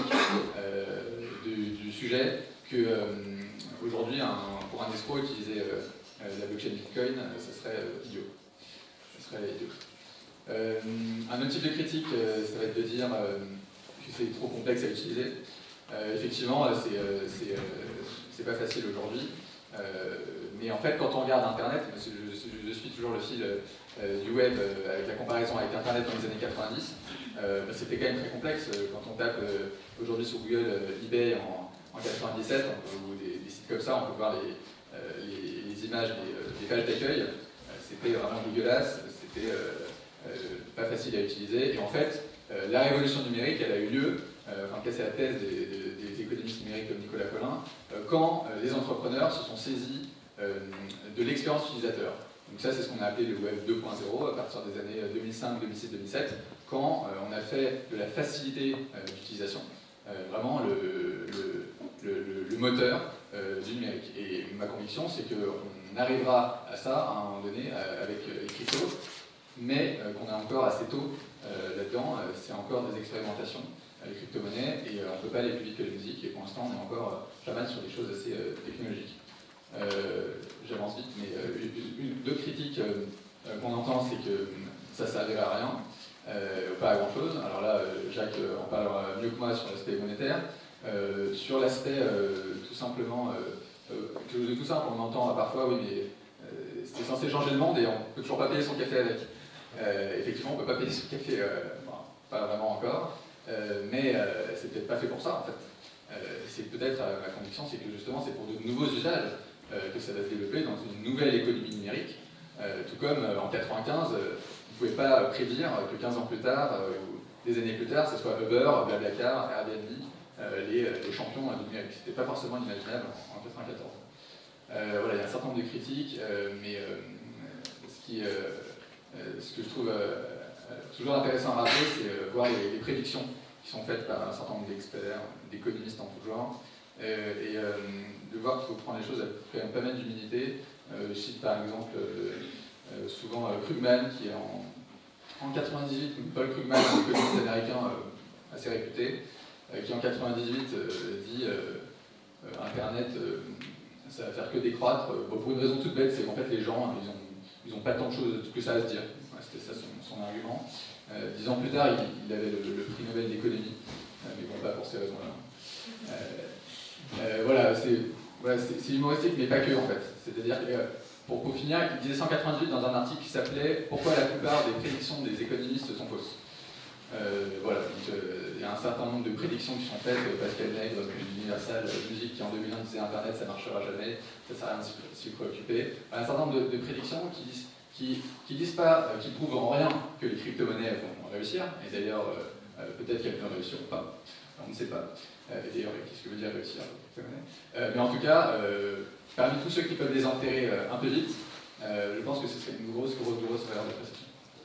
euh, du, du sujet que euh, aujourd'hui, pour un escroc, utiliser euh, la blockchain bitcoin, euh, ce serait euh, idiot. Ce serait idiot. Euh, un autre type de critique, euh, ça va être de dire euh, que c'est trop complexe à utiliser. Euh, effectivement, c'est euh, euh, pas facile aujourd'hui, euh, mais en fait, quand on regarde Internet, parce que je, je, je suis toujours le fil euh, du web euh, avec la comparaison avec Internet dans les années quatre-vingt-dix, euh, c'était quand même très complexe. Quand on tape euh, aujourd'hui sur Google euh, eBay en, en quatre-vingt-dix-sept, ou des, des sites comme ça, on peut voir les, euh, les, les images des, euh, des pages d'accueil. Euh, c'était vraiment dégueulasse, c'était euh, euh, pas facile à utiliser, et en fait, euh, la révolution numérique, elle a eu lieu. Euh, enfin, c'est la thèse des, des, des économistes numériques comme Nicolas Collin, euh, quand euh, les entrepreneurs se sont saisis euh, de l'expérience utilisateur. Donc ça, c'est ce qu'on a appelé le web deux point zéro à partir des années deux mille cinq, deux mille six, deux mille sept, quand euh, on a fait de la facilité euh, d'utilisation, euh, vraiment le, le, le, le moteur euh, du numérique. Et ma conviction, c'est qu'on arrivera à ça à un moment donné euh, avec les cryptos, mais euh, qu'on est encore assez tôt euh, là-dedans, euh, c'est encore des expérimentations. Les crypto-monnaies, et euh, on ne peut pas aller plus vite que la musique, et pour l'instant on est encore euh, pas mal sur des choses assez euh, technologiques. Euh, J'avance vite, mais euh, une, une, deux critiques euh, qu'on entend, c'est que ça ne servirait à rien, euh, pas à grand chose. Alors là, Jacques en parlera mieux que moi sur l'aspect monétaire. Euh, sur l'aspect euh, tout simplement euh, euh, quelque chose de tout simple. On entend parfois, oui, mais euh, c'était censé changer le monde et on ne peut toujours pas payer son café avec. Euh, effectivement, on ne peut pas payer son café, euh, bon, pas vraiment encore, euh, mais euh, c'est peut-être pas fait pour ça en fait. Euh, c'est peut-être, euh, ma conviction, c'est que justement c'est pour de nouveaux usages euh, que ça va se développer dans une nouvelle économie numérique. Euh, tout comme euh, en quatre-vingt-quinze, euh, vous ne pouvez pas prédire que quinze ans plus tard, euh, ou des années plus tard, ce soit Uber, Blablacar, Airbnb, euh, les, les champions du numérique. Ce n'était pas forcément imaginable en quatre-vingt-quatorze. Euh, voilà, il y a un certain nombre de critiques, euh, mais euh, ce, qui, euh, ce que je trouve euh, toujours intéressant à rappeler, c'est euh, voir les, les prédictions qui sont faites par un certain nombre d'experts, d'économistes en tout genre, euh, et euh, de voir qu'il faut prendre les choses avec quand même pas mal d'humilité. Euh, je cite par exemple euh, euh, souvent euh, Krugman, qui est en, en quatre-vingt-dix-huit, Paul Krugman, un économiste américain euh, assez réputé, euh, qui en quatre-vingt-dix-huit euh, dit euh, euh, Internet, euh, ça va faire que décroître. Bon, pour une raison toute bête, c'est qu'en fait les gens, ils n'ont ils ont pas tant de choses que ça à se dire. Ouais, c'était ça son, son argument. Euh, dix ans plus tard, il, il avait le, le prix Nobel d'économie, euh, mais bon, pas pour ces raisons-là. Euh, euh, voilà, c'est voilà, humoristique, mais pas que en fait. C'est-à-dire que, pour, pour finir, il disait cent quatre-vingt-dix-huit dans un article qui s'appelait « Pourquoi la plupart des prédictions des économistes sont fausses ». Euh, voilà, donc euh, il y a un certain nombre de prédictions qui sont faites. Pascal Nègre, d'Universal Music, qui en deux mille un disait Internet ça marchera jamais, ça sert à rien de s'y préoccuper. Un certain nombre de, de prédictions qui disent, qui, qui disent pas, qui prouvent en rien que les crypto-monnaies vont réussir, et d'ailleurs euh, peut-être qu'elles vont réussir ou pas, on ne sait pas. Euh, et d'ailleurs, qu'est-ce que veut dire réussir euh, Mais en tout cas, euh, parmi tous ceux qui peuvent les enterrer euh, un peu vite, euh, je pense que ce serait une grosse, grosse, grosse valeur d'appréciation.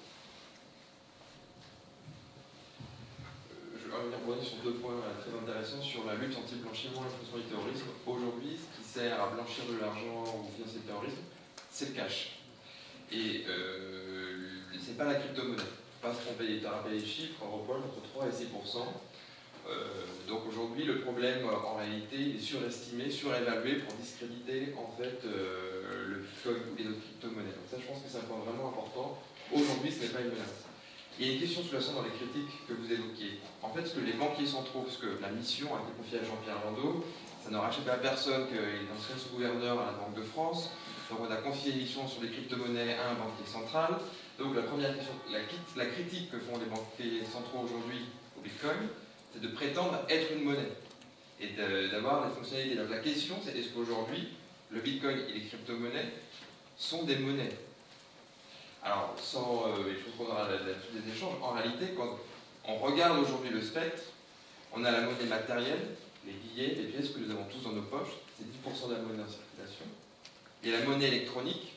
Je vais revenir sur deux points très intéressants sur la lutte anti-blanchiment et la financement du terrorisme. Aujourd'hui, ce qui sert à blanchir de l'argent ou financer le terrorisme, c'est le cash. Et euh, c'est pas la crypto-monnaie. Il ne faut pas se tromper, tu as rappelé les chiffres, Europol, entre trois et six pour cent. Euh, donc aujourd'hui, le problème, en réalité, il est surestimé, surévalué pour discréditer en fait euh, le Bitcoin ou les autres crypto-monnaies. Donc ça, je pense que c'est un point vraiment important. Aujourd'hui, ce n'est pas une menace. Il y a une question sous-jacente dans les critiques que vous évoquiez. En fait, ce que les banquiers centraux, parce que la mission a été confiée à Jean-Pierre Landau, ça n'aura échappé à personne qu'il est ancien sous-gouverneur à la Banque de France. Donc on a confié une mission sur les crypto-monnaies à un banquier central. Donc la première question, la, la critique que font les banquiers centraux aujourd'hui au Bitcoin, c'est de prétendre être une monnaie et d'avoir des fonctionnalités. Donc la question, c'est est-ce qu'aujourd'hui, le Bitcoin et les crypto-monnaies sont des monnaies? Alors, sans euh, les choses qu'on aura là-dessus des échanges, en réalité, quand on regarde aujourd'hui le spectre, on a la monnaie matérielle, les billets, les pièces que nous avons tous dans nos poches, c'est dix pour cent de la monnaie en circulation. Et la monnaie électronique,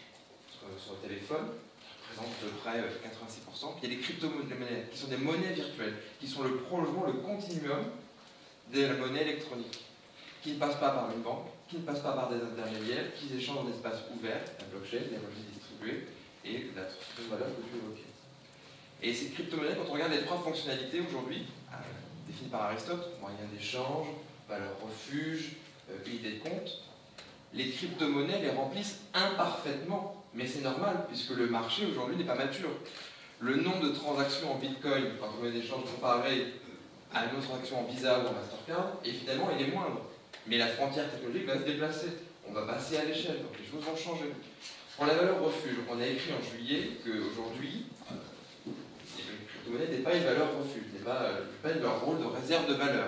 sur le téléphone, représente à peu près quatre-vingt-six pour cent. Il y a les crypto-monnaies, qui sont des monnaies virtuelles, qui sont le prolongement, le continuum de la monnaie électronique, qui ne passent pas par une banque, qui ne passent pas par des intermédiaires, qui échangent dans des espaces ouverts, la blockchain, les monnaies distribuées, et la transmission de valeur que tu évoquais. Et ces crypto-monnaies, quand on regarde les trois fonctionnalités aujourd'hui, euh, définies par Aristote, moyen d'échange, valeur refuge, euh, unité de compte, les crypto-monnaies les remplissent imparfaitement, mais c'est normal, puisque le marché aujourd'hui n'est pas mature. Le nombre de transactions en Bitcoin, quand on met des échanges comparés à une autre transaction en Visa ou en Mastercard, évidemment, il est moindre. Mais la frontière technologique va se déplacer. On va passer à l'échelle, donc les choses vont changer. Pour la valeur refuge, on a écrit en juillet qu'aujourd'hui, euh, les crypto-monnaies n'étaient pas une valeur refuge, n'étaient pas, euh, pas leur rôle de réserve de valeur.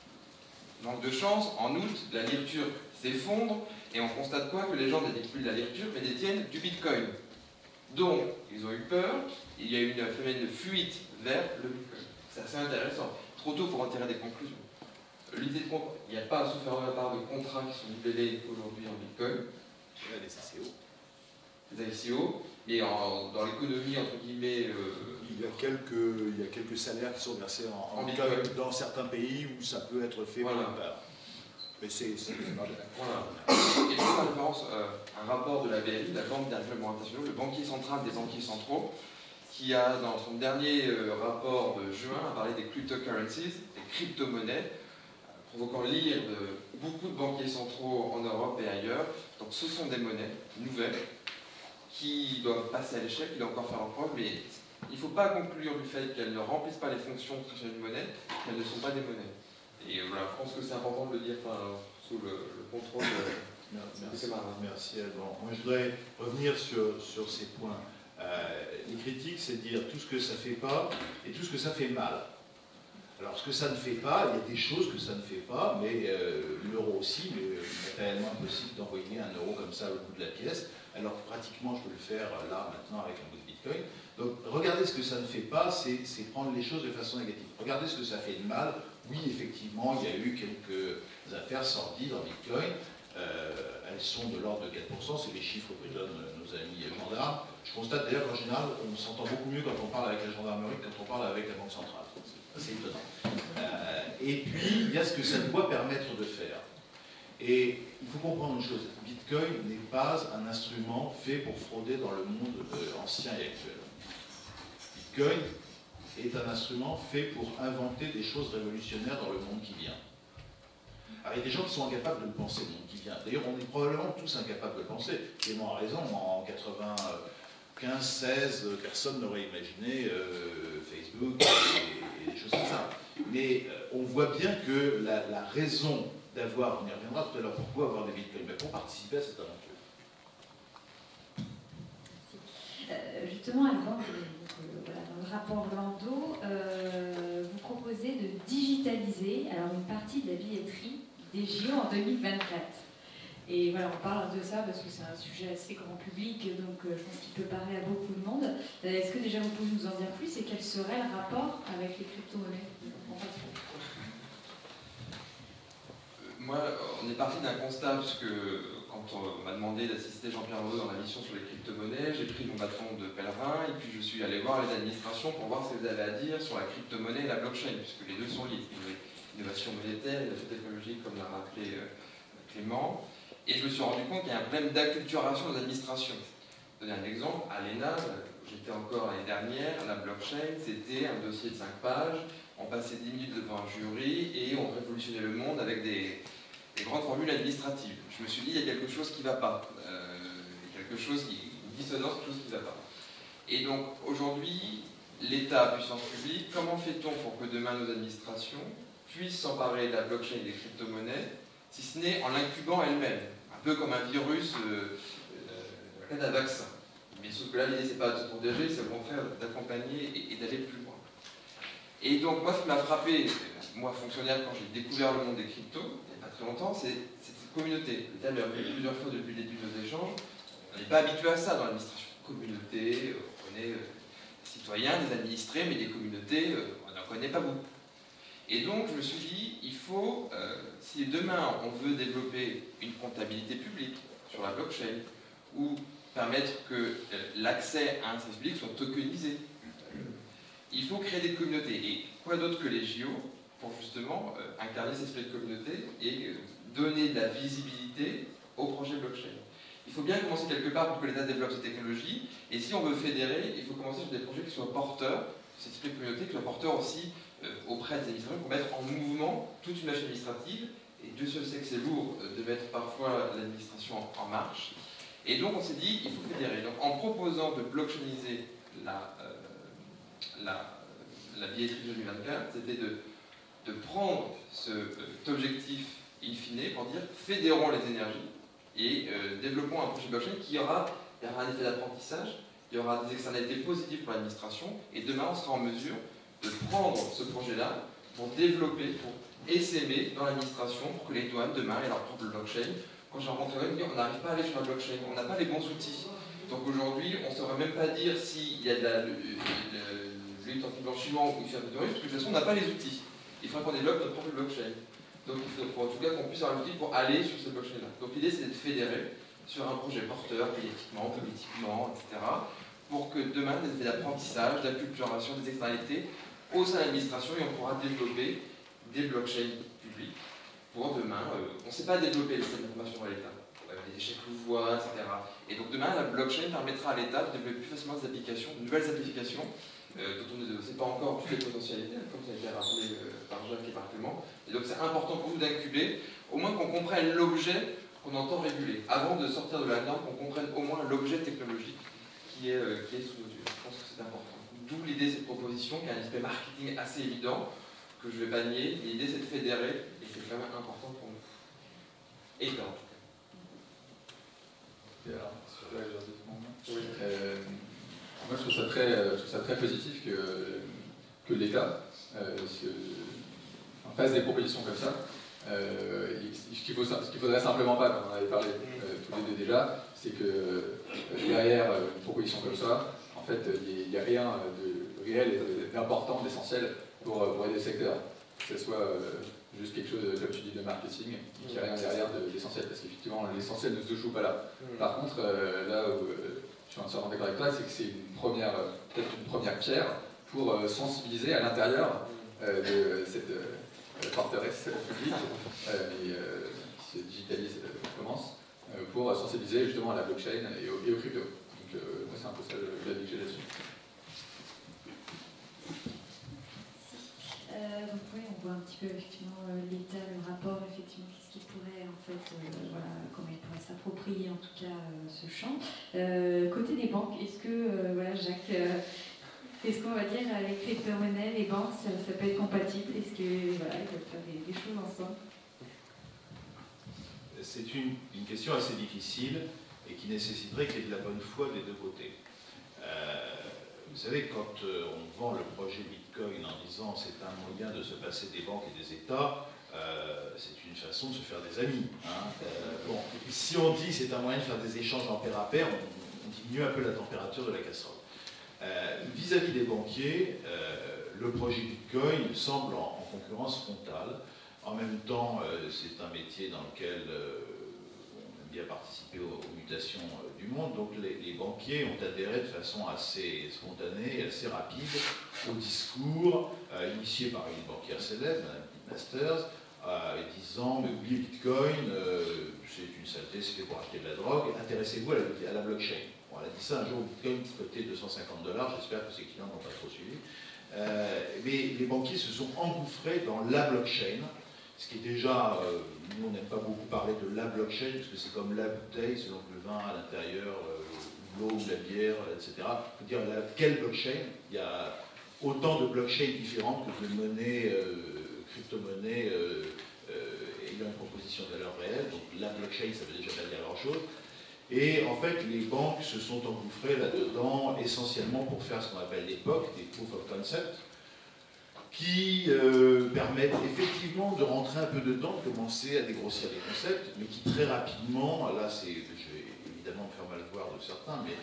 Manque de chance, en août, la lire turque s'effondre, et on constate quoi? Que les gens ne détiennent plus de la lire turque, mais détiennent du Bitcoin. Donc, ils ont eu peur, il y a eu une phénomène de fuite vers le Bitcoin. C'est assez intéressant. Trop tôt pour en tirer des conclusions. L'idée de compte, il n'y a pas, sauf erreur de la part, de contrats qui sont libellés aujourd'hui en Bitcoin. Il y a des I C O. Des I C O, mais en, dans l'économie, entre guillemets... Euh, il, y a quelques, il y a quelques salaires qui sont versés en, en, en Bitcoin, Bitcoin dans certains pays où ça peut être fait voilà. par part. Mais c'est... Voilà. Et je fais référence à un rapport de la B L I, la Banque d'investissement internationale, le banquier central des banquiers centraux, qui a, dans son dernier euh, rapport de juin, a parlé des cryptocurrencies, des crypto-monnaies, provoquant l'ire de beaucoup de banquiers centraux en Europe et ailleurs. Donc ce sont des monnaies nouvelles qui doivent passer à l'échelle, qui doivent encore faire leur preuve, mais il ne faut pas conclure du fait qu'elles ne remplissent pas les fonctions d'une monnaie, qu'elles ne sont pas des monnaies. Et voilà, je pense que c'est important de le dire enfin, sous le, le contrôle de, Merci, merci Alban. Moi, je voudrais revenir sur, sur ces points. Euh, les critiques, c'est dire tout ce que ça ne fait pas et tout ce que ça fait mal. Alors, ce que ça ne fait pas, il y a des choses que ça ne fait pas, mais euh, l'euro aussi, mais il est réellement impossible d'envoyer un euro comme ça au bout de la pièce, alors que pratiquement je peux le faire là, maintenant, avec un bout de Bitcoin. Donc, regardez ce que ça ne fait pas, c'est prendre les choses de façon négative. Regardez ce que ça fait de mal. Oui, effectivement, il y a eu quelques affaires sordides en Bitcoin. Euh, elles sont de l'ordre de quatre pour cent, c'est les chiffres que donnent nos amis gendarmes. Je constate d'ailleurs qu'en général, on s'entend beaucoup mieux quand on parle avec la gendarmerie que quand on parle avec la Banque centrale. C'est étonnant. Euh, et puis, il y a ce que ça doit permettre de faire. Et il faut comprendre une chose, Bitcoin n'est pas un instrument fait pour frauder dans le monde euh, ancien et actuel. Bitcoin est un instrument fait pour inventer des choses révolutionnaires dans le monde qui vient. Alors, il y a des gens qui sont incapables de le penser, le monde qui vient. D'ailleurs, on est probablement tous incapables de le penser. Clément a raison, en quatre-vingt-quinze seize, personne n'aurait imaginé euh, Facebook et, et des choses comme ça. Mais euh, on voit bien que la, la raison d'avoir, on y reviendra tout à l'heure, pourquoi avoir des bitcoins? Ben, pour participer à cette aventure. Euh, justement, Alban, voilà, dans le rapport Landau, euh, vous proposez de digitaliser alors, une partie de la billetterie des J O en deux mille vingt-quatre. Et voilà, on parle de ça parce que c'est un sujet assez grand public, donc euh, je pense qu'il peut parler à beaucoup de monde. Euh, Est-ce que déjà vous pouvez nous en dire plus et quel serait le rapport avec les crypto-monnaies? Moi, on est parti d'un constat, puisque quand on m'a demandé d'assister Jean-Pierre Rodeau dans la mission sur les crypto-monnaies, j'ai pris mon bâton de pèlerin et puis je suis allé voir les administrations pour voir ce que vous avez à dire sur la crypto-monnaie et la blockchain, puisque les deux sont liés. L'innovation monétaire, l'innovation technologique, comme l'a rappelé Clément. Et je me suis rendu compte qu'il y a un problème d'acculturation des administrations. Je vais donner un exemple. À l'E N A, j'étais encore l'année dernière, la blockchain, c'était un dossier de cinq pages, on passait dix minutes devant un jury et on révolutionnait le monde avec des, des grandes formules administratives. Je me suis dit, il y a quelque chose qui ne va pas. Euh, il y a quelque chose, qui, une dissonance, quelque chose qui ne va pas. Et donc, aujourd'hui, l'État, puissance publique, comment fait-on pour que demain nos administrations puissent s'emparer de la blockchain et des crypto-monnaies, si ce n'est en l'incubant elles-mêmes, un peu comme un virus euh, euh, d'un vaccin. Mais sauf que là, l'idée, c'est pas de se protéger, c'est au contraire d'accompagner et, et d'aller plus loin. Et donc, moi, ce qui m'a frappé, moi, fonctionnaire, quand j'ai découvert le monde des cryptos, il n'y a pas très longtemps, c'est cette communauté. Le terme est revenu plusieurs fois depuis le début de nos échanges. On n'est pas habitué à ça dans l'administration. Communauté, on connaît euh, des citoyens, des administrés, mais des communautés, euh, on n'en connaît pas beaucoup. Et donc, je me suis dit, il faut, euh, si demain on veut développer une comptabilité publique sur la blockchain, ou permettre que euh, l'accès à un service public soit tokenisé, euh, il faut créer des communautés. Et quoi d'autre que les J O pour justement euh, incarner cet esprit de communauté et euh, donner de la visibilité au projet blockchain. Il faut bien commencer quelque part pour que l'État développe ces technologies, et si on veut fédérer, il faut commencer sur des projets qui soient porteurs de cet esprit de communauté, qui soient porteurs aussi euh, auprès des administrations, pour mettre en mouvement toute une machine administrative, et Dieu seul sait que c'est lourd euh, de mettre parfois l'administration en, en marche. Et donc on s'est dit, il faut fédérer. Donc en proposant de blockchainiser la, euh, la, la billetterie deux mille vingt-quatre, c'était de, de prendre ce, euh, cet objectif in fine pour dire fédérons les énergies et euh, développons un projet blockchain qui aura, il y aura un effet d'apprentissage, il y aura des externalités positives pour l'administration, et demain on sera en mesure de prendre ce projet-là pour développer, pour essaimer dans l'administration, pour que les douanes demain aient leur propre blockchain. Quand j'ai rencontré eux, on n'arrive pas à aller sur la blockchain, on n'a pas les bons outils. Donc aujourd'hui, on ne saurait même pas dire s'il y a de la lutte anti-blanchiment ou faire de terrorisme, parce que de toute façon, on n'a pas les outils. Il faudra qu'on développe notre propre blockchain. Donc il faut en tout cas qu'on puisse avoir l'outil pour aller sur cette blockchain-là. Donc l'idée, c'est d'être fédéré sur un projet porteur, médiatiquement, politiquement, et cetera, pour que demain, des effets d'apprentissage, d'acculturation, des externalités au sein de l'administration, et on pourra développer des blockchains publiques pour demain. Euh, on ne sait pas développer le système d'information à l'État, euh, les échecs louvois, et cetera. Et donc demain, la blockchain permettra à l'État de développer plus facilement des applications, de nouvelles applications, euh, dont on ne sait pas encore toutes les potentialités, comme ça a été rappelé euh, par Jacques et par Clément. Et donc c'est important pour nous d'incuber, au moins qu'on comprenne l'objet qu'on entend réguler, avant de sortir de la norme, qu'on comprenne au moins l'objet technologique qui est, euh, qui est sous nos yeux. Je pense que c'est important. D'où l'idée de cette proposition, qui a un aspect marketing assez évident, que je ne vais pas nier. L'idée, c'est de fédérer, et c'est quand même important pour nous. Et en tout cas. Et alors, super, je deux secondes. Oui. Euh, moi, je trouve ça très, je trouve ça très positif que, que l'État euh, fasse des propositions comme ça. Euh, ce qu'il faut, qu'il faudrait simplement pas, comme on en avait parlé euh, tous les deux déjà, c'est que euh, derrière euh, une proposition comme ça, en fait, il n'y a rien de réel et d'important, d'essentiel pour, pour aider le secteur. Que ce soit euh, juste quelque chose, comme tu dis, de marketing, qu'il n'y a rien derrière d'essentiel, parce qu'effectivement, l'essentiel ne se joue pas là. Par contre, euh, là où euh, je suis entièrement d'accord avec toi, c'est que c'est une première, peut-être une première pierre pour euh, sensibiliser à l'intérieur euh, de cette euh, forteresse publique euh, et, euh, qui se digitalise, euh, commence, euh, pour sensibiliser justement à la blockchain et au, et au crypto. Donc, euh, moi, c'est un peu ça l'avis que j'ai là-dessus. Euh, donc oui, on voit un petit peu effectivement euh, l'État, le rapport, effectivement, qu'est-ce qu'il pourrait en fait, euh, voilà, comment il pourrait s'approprier en tout cas euh, ce champ. Euh, côté des banques, est-ce que, euh, voilà, Jacques, euh, est-ce qu'on va dire les crypto-monnaies, les banques, ça, ça peut être compatible? Est-ce que voilà, ils peuvent faire des, des choses ensemble? C'est une, une question assez difficile et qui nécessiterait qu'il y ait de la bonne foi des deux côtés. Euh, Vous savez, quand euh, on vend le projet Bitcoin en disant c'est un moyen de se passer des banques et des États, euh, c'est une façon de se faire des amis. Hein. Euh, bon, si on dit c'est un moyen de faire des échanges en pair à pair, on, on diminue un peu la température de la casserole. Euh, vis-à-vis des banquiers, euh, le projet Bitcoin semble en, en concurrence frontale. En même temps, euh, c'est un métier dans lequel euh, bien participer aux, aux mutations euh, du monde. Donc les, les banquiers ont adhéré de façon assez spontanée et assez rapide au discours euh, initié par une banquière célèbre, Mme Masters, euh, disant mais oubliez Bitcoin, euh, c'est une saleté, c'est fait pour acheter de la drogue, intéressez-vous à, à la blockchain. Bon, elle a dit ça un jour, Bitcoin coûtait deux cent cinquante dollars, j'espère que ses clients n'ont pas trop suivi. Euh, mais les banquiers se sont engouffrés dans la blockchain, ce qui est déjà, euh, nous on n'aime pas beaucoup parler de la blockchain, parce que c'est comme la bouteille, selon que le vin à l'intérieur, euh, l'eau ou la bière, et cetera. Il faut dire la, quelle blockchain? Il y a autant de blockchains différentes que de monnaies, euh, crypto-monnaies euh, euh, ayant une proposition de valeur réelle. Donc la blockchain, ça veut déjà pas dire grand-chose. Et en fait, les banques se sont engouffrées là-dedans, essentiellement pour faire ce qu'on appelle l'époque des proof of concept, qui euh, permettent effectivement de rentrer un peu dedans, de commencer à dégrossir les concepts, mais qui très rapidement, là c'est, je vais évidemment me faire mal voir de certains, mais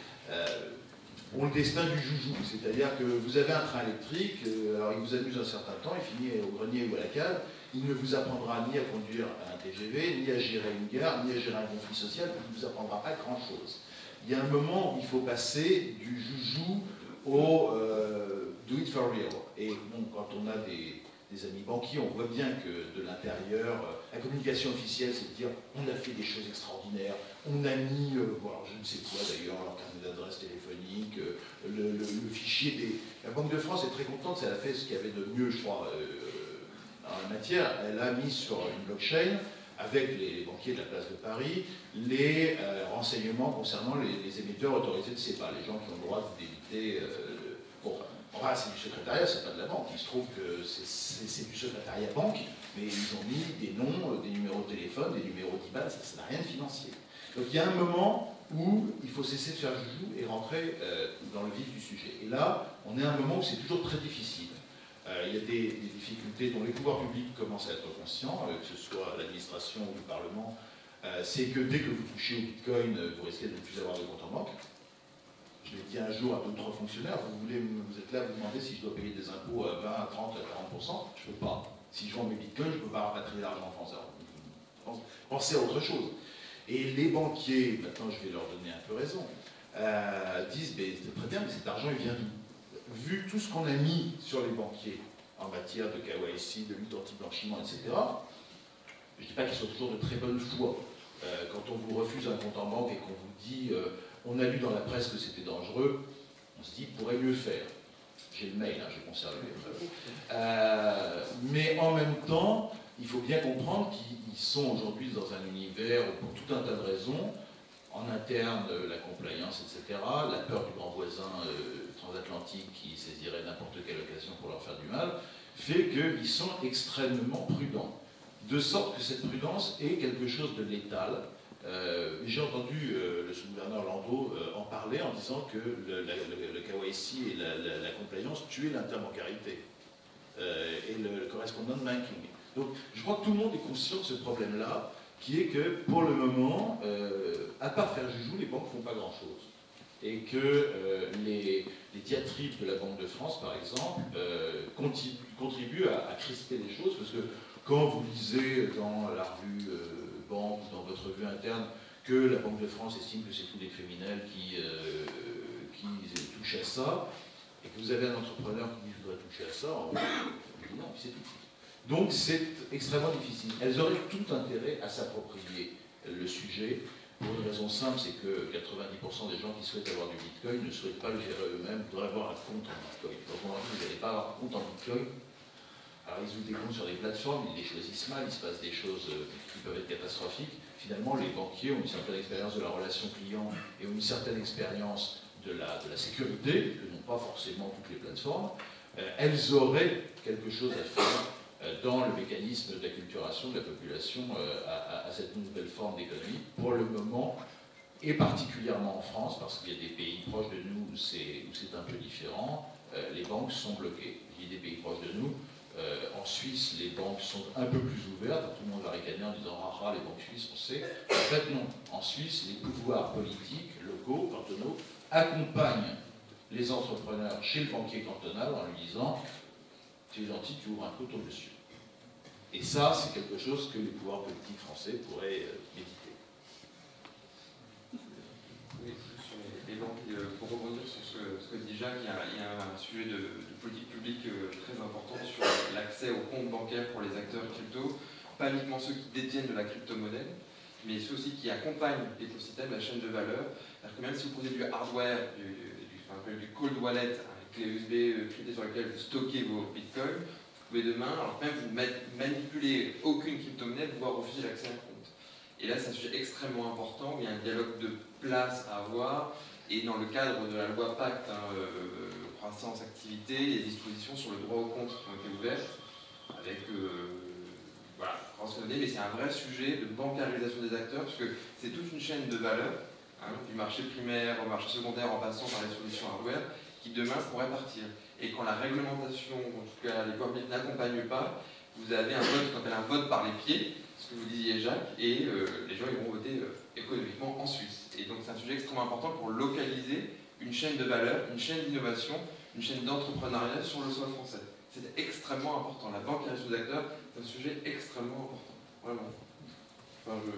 euh, ont le destin du joujou, c'est-à-dire que vous avez un train électrique, euh, alors il vous amuse un certain temps, il finit au grenier ou à la cave, il ne vous apprendra ni à conduire un T G V, ni à gérer une gare, ni à gérer un conflit social, il ne vous apprendra pas grand-chose. Il y a un moment où il faut passer du joujou au euh, do it for real. Et bon, quand on a des, des amis banquiers, on voit bien que de l'intérieur, la communication officielle, c'est de dire on a fait des choses extraordinaires, on a mis, euh, bon, alors je ne sais quoi d'ailleurs, leur carnet d'adresse téléphonique, euh, le, le, le fichier des... La Banque de France est très contente, elle a fait ce qu'il y avait de mieux, je crois, euh, en la matière. Elle a mis sur une blockchain, avec les banquiers de la place de Paris, les euh, renseignements concernant les, les émetteurs autorisés de SEPA, les gens qui ont le droit de débiter. Euh, bon, enfin, c'est du secrétariat, c'est pas de la banque. Il se trouve que c'est du secrétariat banque, mais ils ont mis des noms, des numéros de téléphone, des numéros d'I B A N, ça n'a rien de financier. Donc il y a un moment où il faut cesser de faire joujou et rentrer euh, dans le vif du sujet. Et là, on est à un moment où c'est toujours très difficile. Euh, il y a des, des difficultés dont les pouvoirs publics commencent à être conscients, euh, que ce soit l'administration ou le Parlement, euh, c'est que dès que vous touchez au Bitcoin, euh, vous risquez de ne plus avoir de compte en banque. Je l'ai dit un jour à d'autres fonctionnaires, vous, voulez, vous êtes là, vous demandez si je dois payer des impôts à vingt, à trente, à quarante pour cent, je ne peux pas. Si je vends mes Bitcoins, je ne peux pas rapatrier l'argent en France. Alors, pensez à autre chose. Et les banquiers, maintenant je vais leur donner un peu raison, euh, disent, c'est très bien, mais cet argent il vient d'où? Vu tout ce qu'on a mis sur les banquiers en matière de K Y C, de lutte anti-blanchiment, et cetera, je ne dis pas qu'ils sont toujours de très bonne foi. Euh, quand on vous refuse un compte en banque et qu'on vous dit, euh, on a lu dans la presse que c'était dangereux, on se dit, pourrait mieux faire. J'ai le mail, hein, j'ai conservé. Euh, mais en même temps, il faut bien comprendre qu'ils sont aujourd'hui dans un univers où, pour tout un tas de raisons, en interne, la compliance, et cetera, la peur du grand voisin euh, transatlantique qui saisirait n'importe quelle occasion pour leur faire du mal, fait qu'ils sont extrêmement prudents. De sorte que cette prudence est quelque chose de létal, Euh, J'ai entendu euh, le sous-gouverneur Landau euh, en parler en disant que le, la, le, le K Y C et la, la, la compliance tuaient l'interbancarité euh, et le, le correspondent banking. Donc je crois que tout le monde est conscient de ce problème-là, qui est que pour le moment, euh, à part faire joujou, les banques ne font pas grand-chose. Et que euh, les, les diatribes de la Banque de France, par exemple, euh, contribuent à, à crisper les choses, parce que quand vous lisez dans la revue euh, Banque ou dans votre revue interne que la Banque de France estime que c'est tous des criminels qui, euh, qui touchent à ça, et que vous avez un entrepreneur qui dit je voudrais toucher à ça, on dit non, c'est tout. Donc c'est extrêmement difficile. Elles auraient tout intérêt à s'approprier le sujet, pour une raison simple, c'est que quatre-vingt-dix pour cent des gens qui souhaitent avoir du Bitcoin ne souhaitent pas le gérer eux-mêmes, doivent avoir un compte en Bitcoin. Donc on leur dit, vous n'allez pas avoir un compte en Bitcoin. Alors ils ouvrent des comptes sur des plateformes, ils les choisissent mal, il se passe des choses qui peuvent être catastrophiques. Finalement, les banquiers ont une certaine expérience de la relation client et ont une certaine expérience de la, de la sécurité, que n'ont pas forcément toutes les plateformes. Euh, elles auraient quelque chose à faire dans le mécanisme d'acculturation de la population à, à, à cette nouvelle forme d'économie. Pour le moment, et particulièrement en France, parce qu'il y a des pays proches de nous où c'est un peu différent, euh, les banques sont bloquées. Il y a des pays proches de nous. Euh, en Suisse, les banques sont un peu plus ouvertes. Tout le monde va ricaner en disant « Ah ah, les banques suisses, on sait ». En fait, non. En Suisse, les pouvoirs politiques, locaux, cantonaux, accompagnent les entrepreneurs chez le banquier cantonal en lui disant « Tu es gentil, tu ouvres un compte au monsieur ». Et ça, c'est quelque chose que les pouvoirs politiques français pourraient euh, méditer. Oui, sur les, les banques, euh, pour rebondir sur ce, ce que dit Jacques, il y a, il y a un sujet de, de politique publique euh, très important sur l'accès aux comptes bancaires pour les acteurs crypto, pas uniquement ceux qui détiennent de la crypto-monnaie, mais ceux aussi qui accompagnent l'écosystème, la chaîne de valeur. C'est-à-dire que même si vous posez du hardware, du, du, enfin, du cold wallet, avec clé U S B cryptée sur laquelle vous stockez vos bitcoins, vous pouvez demain, alors même vous ne manipulez aucune crypto-monnaie, pouvoir refuser l'accès à un compte. Et là, c'est un sujet extrêmement important, où il y a un dialogue de place à avoir, et dans le cadre de la loi Pacte, hein, euh, croissance, activité, il y a des dispositions sur le droit au compte qui ont été ouvertes, avec, euh, voilà, mentionné, mais c'est un vrai sujet de bancarisation des acteurs, puisque c'est toute une chaîne de valeur, hein, du marché primaire au marché secondaire, en passant par les solutions hardware, qui demain pourrait partir. Et quand la réglementation, en tout cas les corps n'accompagnent pas, vous avez un vote qu'on appelle un vote par les pieds, ce que vous disiez Jacques, et euh, les gens ils vont voter euh, économiquement en Suisse. Et donc c'est un sujet extrêmement important pour localiser une chaîne de valeur, une chaîne d'innovation, une chaîne d'entrepreneuriat sur le sol français. C'est extrêmement important. La bancarisation des acteurs, c'est un sujet extrêmement important. Vraiment. Enfin, je...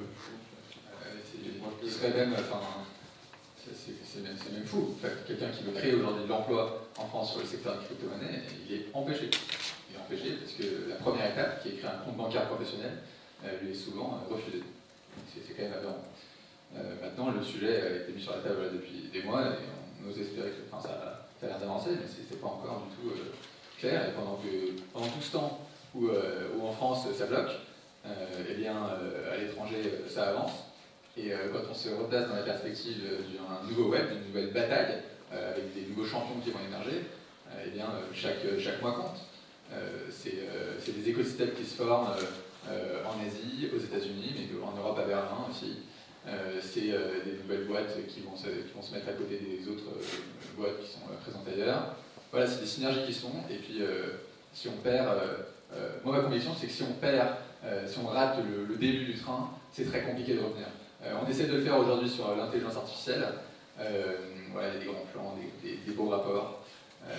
Euh, il serait même... Enfin, c'est même, même fou. En fait, quelqu'un qui veut créer aujourd'hui de l'emploi en France sur le secteur de la crypto-monnaie, il est empêché. Il est empêché parce que la première étape, qui est créer un compte bancaire professionnel, euh, lui est souvent euh, refusée. C'est quand même aberrant. Euh, maintenant, le sujet a été mis sur la table depuis des mois et on ose espérer que enfin, ça, ça a l'air d'avancer, mais c'est pas encore du tout euh, clair. Et pendant, que, pendant tout ce temps où, euh, où en France ça bloque, euh, eh bien euh, à l'étranger ça avance. Et euh, quand on se replace dans la perspective d'un nouveau web, d'une nouvelle bataille, euh, avec des nouveaux champions qui vont émerger, euh, eh bien, euh, chaque, chaque mois compte. Euh, c'est euh, des écosystèmes qui se forment euh, en Asie, aux États-Unis, mais en Europe à Berlin aussi. Euh, c'est euh, des nouvelles boîtes qui vont, se, qui vont se mettre à côté des autres euh, boîtes qui sont euh, présentes ailleurs. Voilà, c'est des synergies qui sont. Et puis, euh, si on perd... Euh, euh, moi, ma conviction, c'est que si on perd, euh, si on rate le, le début du train, c'est très compliqué de revenir. Euh, on essaie de le faire aujourd'hui sur l'intelligence artificielle. Euh, voilà, il y a des grands plans, des, des, des beaux rapports. Euh...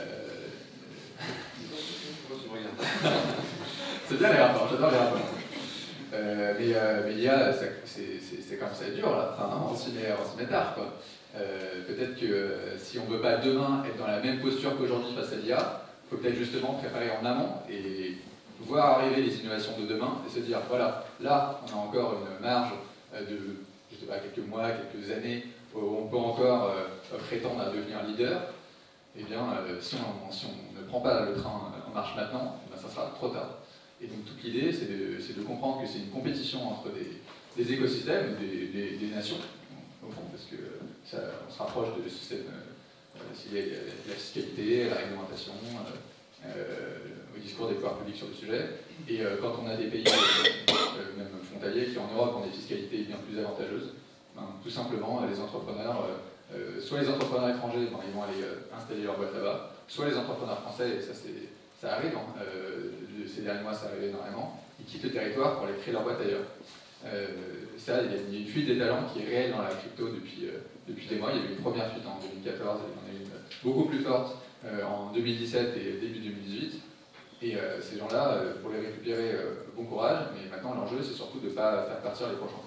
C'est bien les rapports, j'adore les rapports. Euh, mais, euh, mais il y a, c'est quand même ça dur là. Enfin, on s'y met, met tard quoi. Euh, peut-être que euh, si on ne veut pas demain être dans la même posture qu'aujourd'hui face à l'I A, il faut peut-être justement préparer en amont et voir arriver les innovations de demain et se dire voilà, là on a encore une marge de, je sais pas, quelques mois, quelques années où on peut encore euh, prétendre à devenir leader. Eh bien, euh, si, on, si on ne prend pas le train en marche maintenant, eh bien, ça sera trop tard. Et donc toute l'idée, c'est de, de comprendre que c'est une compétition entre des, des écosystèmes, des, des, des nations, au fond, parce que ça, on se rapproche de systèmes, euh, s'il y a la fiscalité, la réglementation, euh, euh, au discours des pouvoirs publics sur le sujet. Et euh, quand on a des pays, euh, même frontaliers, qui en Europe ont des fiscalités bien plus avantageuses, ben, tout simplement, les entrepreneurs, euh, euh, soit les entrepreneurs étrangers, ben, ils vont aller euh, installer leur boîte là-bas, soit les entrepreneurs français, et ça, ça arrive, hein, euh, ces derniers mois ça arrive énormément, ils quittent le territoire pour aller créer leur boîte ailleurs. Euh, ça, il y, a, il y a une fuite des talents qui est réelle dans la crypto depuis, euh, depuis des mois. Il y a eu une première fuite en deux mille quatorze, et il y en a eu une beaucoup plus forte euh, en deux mille dix-sept et début deux mille dix-huit. Et euh, ces gens-là, euh, pour les récupérer, euh, bon courage, mais maintenant l'enjeu c'est surtout de ne pas faire partir les prochains.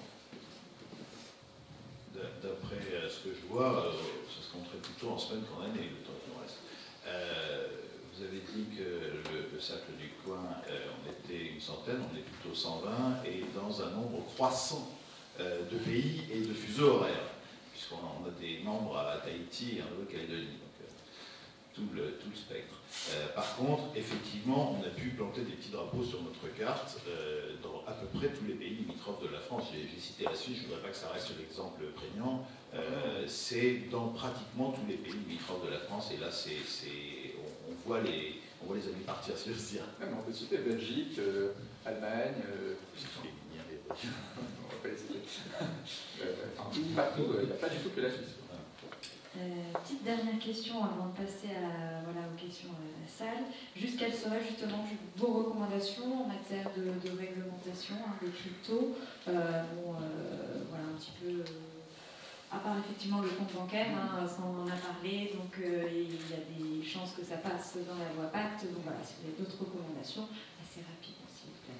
D'après euh, ce que je vois, euh, ça se compterait plutôt en semaine qu'en année, le temps qui nous reste. Euh, vous avez dit que le, le cercle du coin, euh, on était une centaine, on est plutôt cent vingt, et dans un nombre croissant euh, de pays et de fuseaux horaires, puisqu'on a des membres à Tahiti et en Nouvelle-Calédonie. Tout le, tout le spectre. Euh, par contre, effectivement, on a pu planter des petits drapeaux sur notre carte euh, dans à peu près tous les pays limitrophes de la France. J'ai cité la Suisse, je ne voudrais pas que ça reste l'exemple prégnant. Euh, c'est dans pratiquement tous les pays limitrophes de la France, et là, c'est, c'est, on, on, voit les, on voit les amis partir, si j'ose dire. Ouais, mais on peut citer Belgique, euh, Allemagne, euh, on va pas les citer. euh, enfin, partout, il n'y a pas du tout que la Suisse. Euh, petite dernière question avant de passer à, voilà, aux questions à la salle. Juste quelles seraient justement vos recommandations en matière de, de réglementation hein, des cryptos euh, bon, euh, voilà un petit peu, euh, à part effectivement le compte bancaire, hein, ça on en a parlé, donc euh, il y a des chances que ça passe dans la loi Pacte, donc voilà, si vous avez d'autres recommandations, assez rapides s'il vous plaît.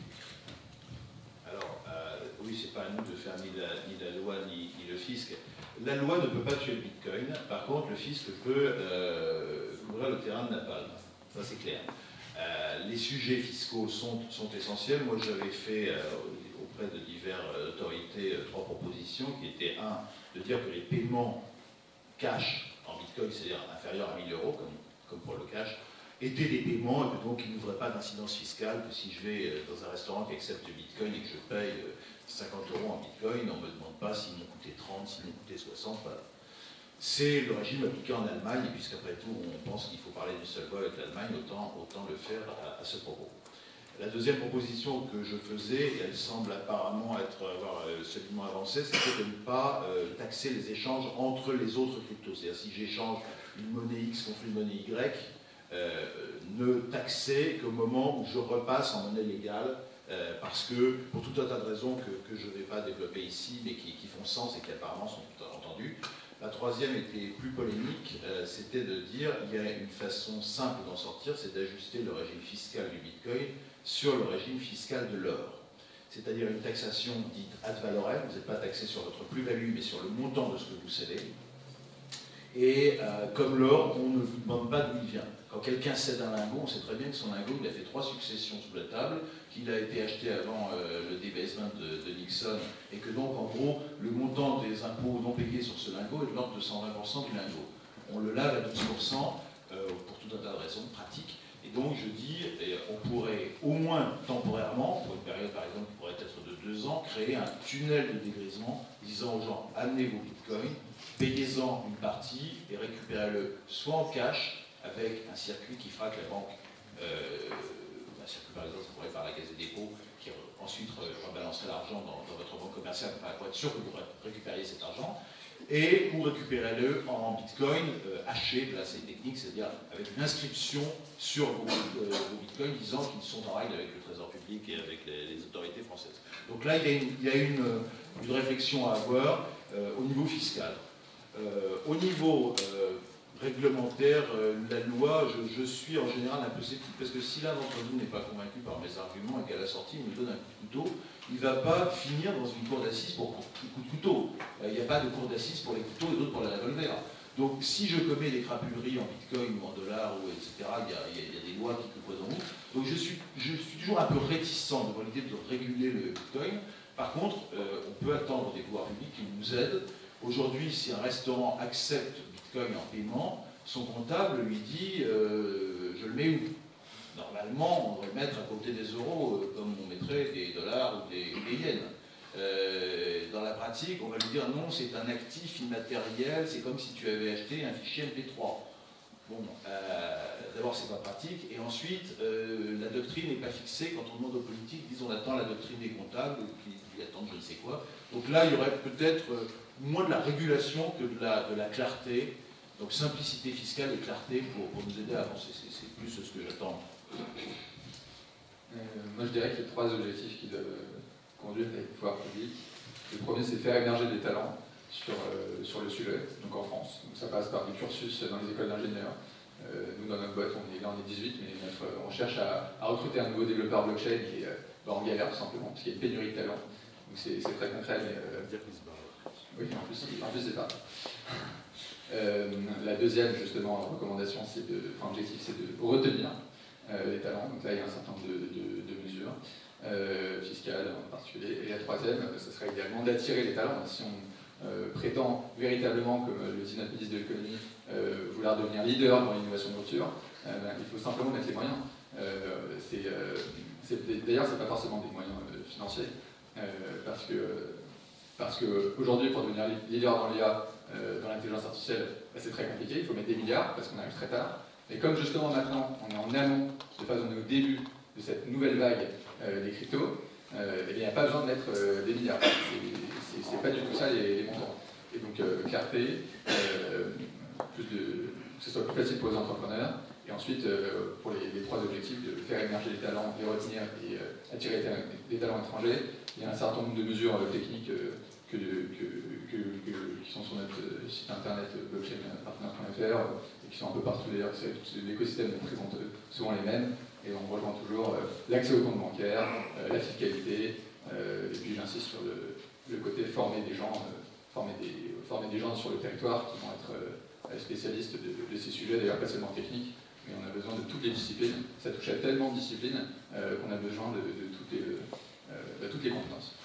Alors, euh, oui, c'est pas à nous de faire ni la, ni la loi ni, ni le fisc. La loi ne peut pas tuer le bitcoin, par contre le fisc peut euh, couvrir le terrain de napalm, ça c'est clair. Euh, les sujets fiscaux sont, sont essentiels. Moi j'avais fait euh, auprès de diverses autorités euh, trois propositions qui étaient un, de dire que les paiements cash en bitcoin, c'est-à-dire inférieurs à mille euros, comme, comme pour le cash, étaient des paiements et que donc ils n'ouvraient pas d'incidence fiscale, que si je vais dans un restaurant qui accepte le bitcoin et que je paye cinquante euros en bitcoin, on ne me demande pas s'il m'ont coûté trente, s'il m'ont coûté soixante. Voilà. C'est le régime appliqué en Allemagne, et puisqu'après tout on pense qu'il faut parler d'une seule voix avec l'Allemagne, autant, autant le faire à, à ce propos. La deuxième proposition que je faisais, et elle semble apparemment être, avoir solidement avancé, c'était de ne pas euh, taxer les échanges entre les autres cryptos. C'est-à-dire si j'échange une monnaie X contre une monnaie Y, euh, ne taxer qu'au moment où je repasse en monnaie légale, Euh, parce que, pour tout un tas de raisons que, que je ne vais pas développer ici, mais qui, qui font sens et qui apparemment sont entendues. La troisième était plus polémique, euh, c'était de dire il y a une façon simple d'en sortir, c'est d'ajuster le régime fiscal du Bitcoin sur le régime fiscal de l'or. C'est-à-dire une taxation dite ad valorem, vous n'êtes pas taxé sur votre plus-value, mais sur le montant de ce que vous cédez. Et euh, comme l'or, on ne vous demande pas d'où il vient. Quand quelqu'un cède un lingot, on sait très bien que son lingot, il a fait trois successions sous la table, qu'il a été acheté avant euh, le débasement de, de Nixon, et que donc, en gros, le montant des impôts non payés sur ce lingot est de l'ordre de cent vingt pour cent du lingot. On le lave à douze pour cent euh, pour tout un tas de raisons pratiques. Et donc, je dis, et on pourrait au moins temporairement, pour une période par exemple qui pourrait être de deux ans, créer un tunnel de dégrisement disant aux gens, amenez vos bitcoins, payez-en une partie et récupérez-le soit en cash, avec un circuit qui fera que la banque, euh, un circuit par exemple pourrait par la Caisse des dépôts, qui ensuite rebalancerait l'argent dans, dans votre banque commerciale pour être sûr que vous récupériez cet argent, et ou récupérez-le en bitcoin euh, haché, là c'est une technique, c'est-à-dire avec une inscription sur vos, euh, vos bitcoins disant qu'ils sont en règle avec le Trésor public et avec les, les autorités françaises. Donc là il y a une, il y a une, une réflexion à avoir euh, au niveau fiscal. Euh, au niveau euh, réglementaire, euh, la loi, je, je suis en général un peu sceptique, parce que si l'un d'entre vous n'est pas convaincu par mes arguments et qu'à la sortie il me donne un coup de couteau, il ne va pas finir dans une cour d'assises pour coup de couteau. Il n'y a pas de cour d'assises pour les couteaux et d'autres pour les revolvers. Donc si je commets des crapuleries en bitcoin ou en dollars, ou et cetera, il y, a, il, y a, il y a des lois qui me poseront. Donc je suis, je suis toujours un peu réticent devant l'idée de réguler le bitcoin. Par contre, euh, on peut attendre des pouvoirs publics qui nous aident. Aujourd'hui, si un restaurant accepte Bitcoin en paiement, son comptable lui dit euh, je le mets où? Normalement, on devrait le mettre à côté des euros, euh, comme on mettrait des dollars ou des, des yens. Euh, dans la pratique, on va lui dire non, c'est un actif immatériel, c'est comme si tu avais acheté un fichier M P trois. Bon, euh, d'abord, c'est pas pratique, et ensuite, euh, la doctrine n'est pas fixée. Quand on demande aux politiques, ils disent on attend la doctrine des comptables, ou qu'ils attendent je ne sais quoi. Donc là, il y aurait peut-être euh, moins de la régulation que de la, de la clarté. Donc simplicité fiscale et clarté pour, pour nous aider à avancer. C'est plus ce que j'attends. Euh, moi, je dirais qu'il y a trois objectifs qui doivent conduire les pouvoirs publics. Le premier, c'est de faire émerger des talents sur, euh, sur le sujet, donc en France. Donc ça passe par des cursus dans les écoles d'ingénieurs. Euh, nous, dans notre boîte, on est, là on est dix-huit, mais notre, on cherche à, à recruter un nouveau développeur blockchain qui est bah, en galère tout simplement, parce qu'il y a une pénurie de talents. Donc c'est très concret, mais... Euh, oui, en plus, en plus c'est pas. Euh, la deuxième, justement, recommandation, c'est de, enfin, objectif, c'est de retenir euh, les talents. Donc là, il y a un certain nombre de, de, de mesures euh, fiscales en particulier. Et la troisième, ce serait également d'attirer les talents. Si on euh, prétend véritablement, comme le dit notre ministre de l'économie, euh, vouloir devenir leader dans l'innovation de rupture, euh, ben, il faut simplement mettre les moyens. Euh, euh, D'ailleurs, ce n'est pas forcément des moyens euh, financiers, euh, parce que parce qu'aujourd'hui, pour devenir leader dans l'I A, euh, dans l'intelligence artificielle, bah, c'est très compliqué, il faut mettre des milliards, parce qu'on arrive très tard. Et comme justement maintenant, on est en amont, de phase, on est au début de cette nouvelle vague euh, des cryptos, euh, eh bien, il n'y a pas besoin de mettre euh, des milliards. C'est pas du tout ça les, les montants. Et donc, euh, clarté, euh, plus de, que ce soit plus facile pour les entrepreneurs, et ensuite, euh, pour les, les trois objectifs, de faire émerger les talents, les retenir et euh, attirer des talents étrangers, il y a un certain nombre de mesures euh, techniques euh, que, que, que, que, qui sont sur notre site internet blockchain partner point F R et qui sont un peu partout d'ailleurs. L'écosystème présente souvent les mêmes et on rejoint toujours euh, l'accès au compte bancaire, euh, la fiscalité, euh, et puis j'insiste sur le, le côté former des gens, euh, former, des, former des gens sur le territoire qui vont être euh, spécialistes de, de ces sujets, d'ailleurs pas seulement techniques. Mais on a besoin de toutes les disciplines. Ça touche à tellement de disciplines euh, qu'on a besoin de, de, toutes les, euh, de toutes les compétences.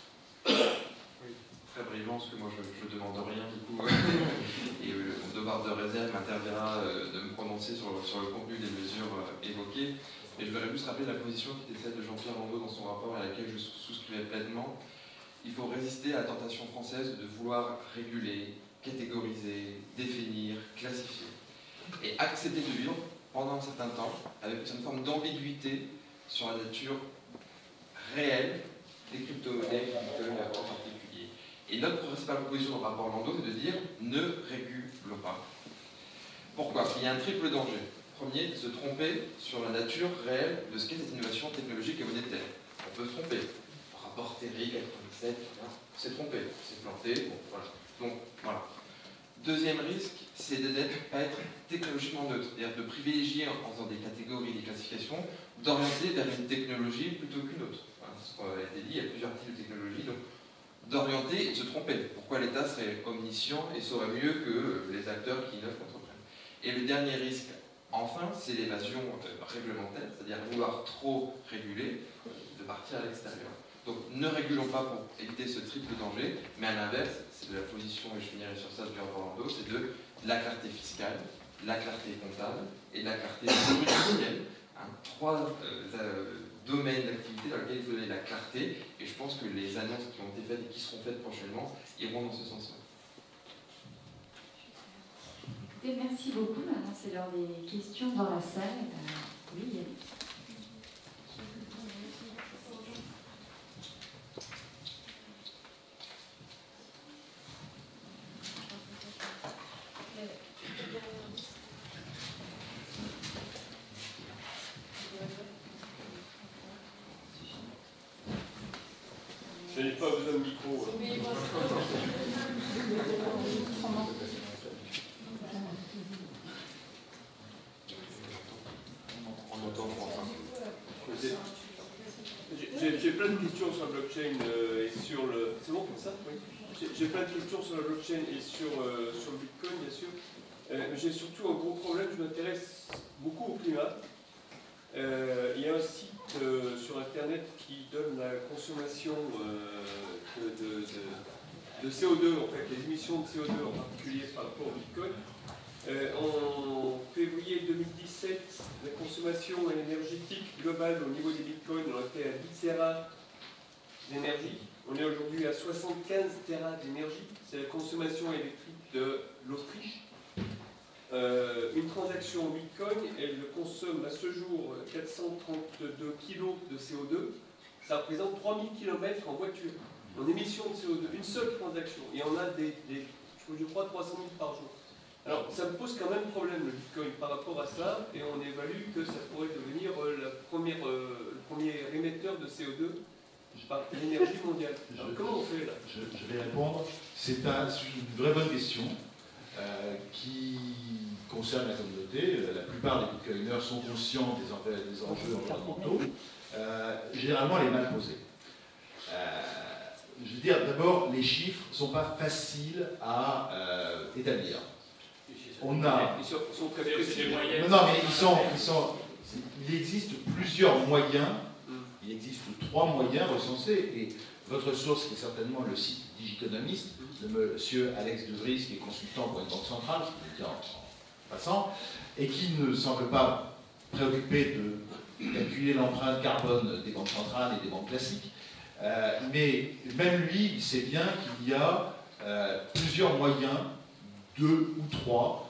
Oui, très brièvement, parce que moi je ne demande rien du coup. Et euh, mon devoir de réserve m'interdira euh, de me prononcer sur, sur le contenu des mesures euh, évoquées. Et je voudrais juste rappeler la position qui était celle de Jean-Pierre Landau dans son rapport et à laquelle je souscrivais pleinement. Il faut résister à la tentation française de vouloir réguler, catégoriser, définir, classifier. Et accepter de vivre pendant un certain temps, avec une certaine forme d'ambiguïté sur la nature réelle des crypto-monnaies, en particulier. Et notre principale proposition dans le rapport Landau, c'est de dire ne régulons pas. Pourquoi? Parce qu'il y a un triple danger. Premier, se tromper sur la nature réelle de ce qu'est cette innovation technologique et monétaire. On peut se tromper. Le rapport Terry, quatre-vingt-dix-sept, c'est trompé, c'est planté, bon, voilà. Donc, voilà. Deuxième risque, c'est de ne pas être technologiquement neutre, c'est-à-dire de privilégier, en faisant des catégories, des classifications, d'orienter vers une technologie plutôt qu'une autre. Voilà, ce qu'on a été dit, il y a plusieurs types de technologies, donc d'orienter et de se tromper. Pourquoi l'État serait omniscient et saurait mieux que les acteurs qui innovent entreprennent. Et le dernier risque, enfin, c'est l'évasion réglementaire, c'est-à-dire vouloir trop réguler, de partir à l'extérieur. Donc ne régulons pas pour éviter ce triple danger, mais à l'inverse, c'est de la position, et je finirai sur ça du rapport Landau, c'est de la clarté fiscale, la clarté comptable et la clarté juridicielle. Hein, trois euh, euh, domaines d'activité dans lesquels il faut donner la clarté, et je pense que les annonces qui ont été faites et qui seront faites prochainement iront dans ce sens-là. Merci beaucoup. Maintenant, c'est l'heure des questions dans la salle. Euh, oui, Yannick. Je n'ai pas besoin de micro. J'ai plein de questions sur la blockchain euh, et sur le... C'est bon comme ça? Oui. J'ai plein de questions sur la blockchain et sur, euh, sur le Bitcoin, bien sûr. Euh, J'ai surtout un gros problème, je m'intéresse beaucoup au climat. Euh, il y a un site euh, sur Internet qui donne la consommation euh, de, de, de, de C O deux, en fait, les émissions de C O deux en particulier par rapport au Bitcoin. Euh, en février deux mille dix-sept, la consommation énergétique globale au niveau des bitcoins, on était à dix téras d'énergie. On est aujourd'hui à soixante-quinze téras d'énergie. C'est la consommation électrique de l'Autriche. Euh, une transaction en Bitcoin, elle consomme à ce jour quatre cent trente-deux kilos de C O deux. Ça représente trois mille kilomètres en voiture, en émission de C O deux. Une seule transaction. Et on a des, des je crois, trois cent mille par jour. Alors, ça me pose quand même problème, le Bitcoin, par rapport à ça, et on évalue que ça pourrait devenir euh, la première, euh, le premier émetteur de C O deux par l'énergie mondiale. Alors, comment on fait là? je, je vais répondre. C'est un, une vraie bonne question euh, qui concerne la communauté. La plupart des bitcoiners sont conscients des, en, des enjeux environnementaux. Euh, généralement, elle est mal posée. Euh, je veux dire, d'abord, les chiffres ne sont pas faciles à euh, établir. On a... Ils sont, sont très précis. Non, non, mais ils sont, ils sont... Il existe plusieurs moyens. Il existe trois moyens recensés. Et votre source, qui est certainement le site Digiconomist, de monsieur Alex De Vries, qui est consultant pour une banque centrale, ce que je veux dire en passant, et qui ne semble pas préoccupé de calculer l'empreinte carbone des banques centrales et des banques classiques. Euh, mais même lui, il sait bien qu'il y a euh, plusieurs moyens, deux ou trois,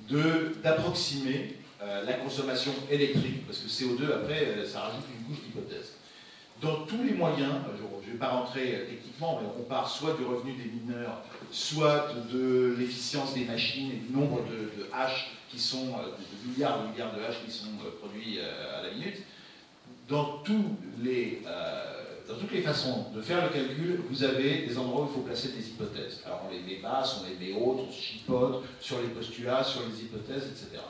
d'approximer euh, la consommation électrique, parce que C O deux, après, euh, ça rajoute une couche d'hypothèse. Dans tous les moyens, je ne vais pas rentrer euh, techniquement, mais on part soit du revenu des mineurs, soit de l'efficience des machines et du nombre de, de haches qui sont, euh, de milliards de milliards de haches qui sont euh, produits euh, à la minute. Dans tous les... Euh, Dans toutes les façons de faire le calcul, vous avez des endroits où il faut placer des hypothèses. Alors on les met basses, on les met hautes, on se chipote sur les postulats, sur les hypothèses, et cetera.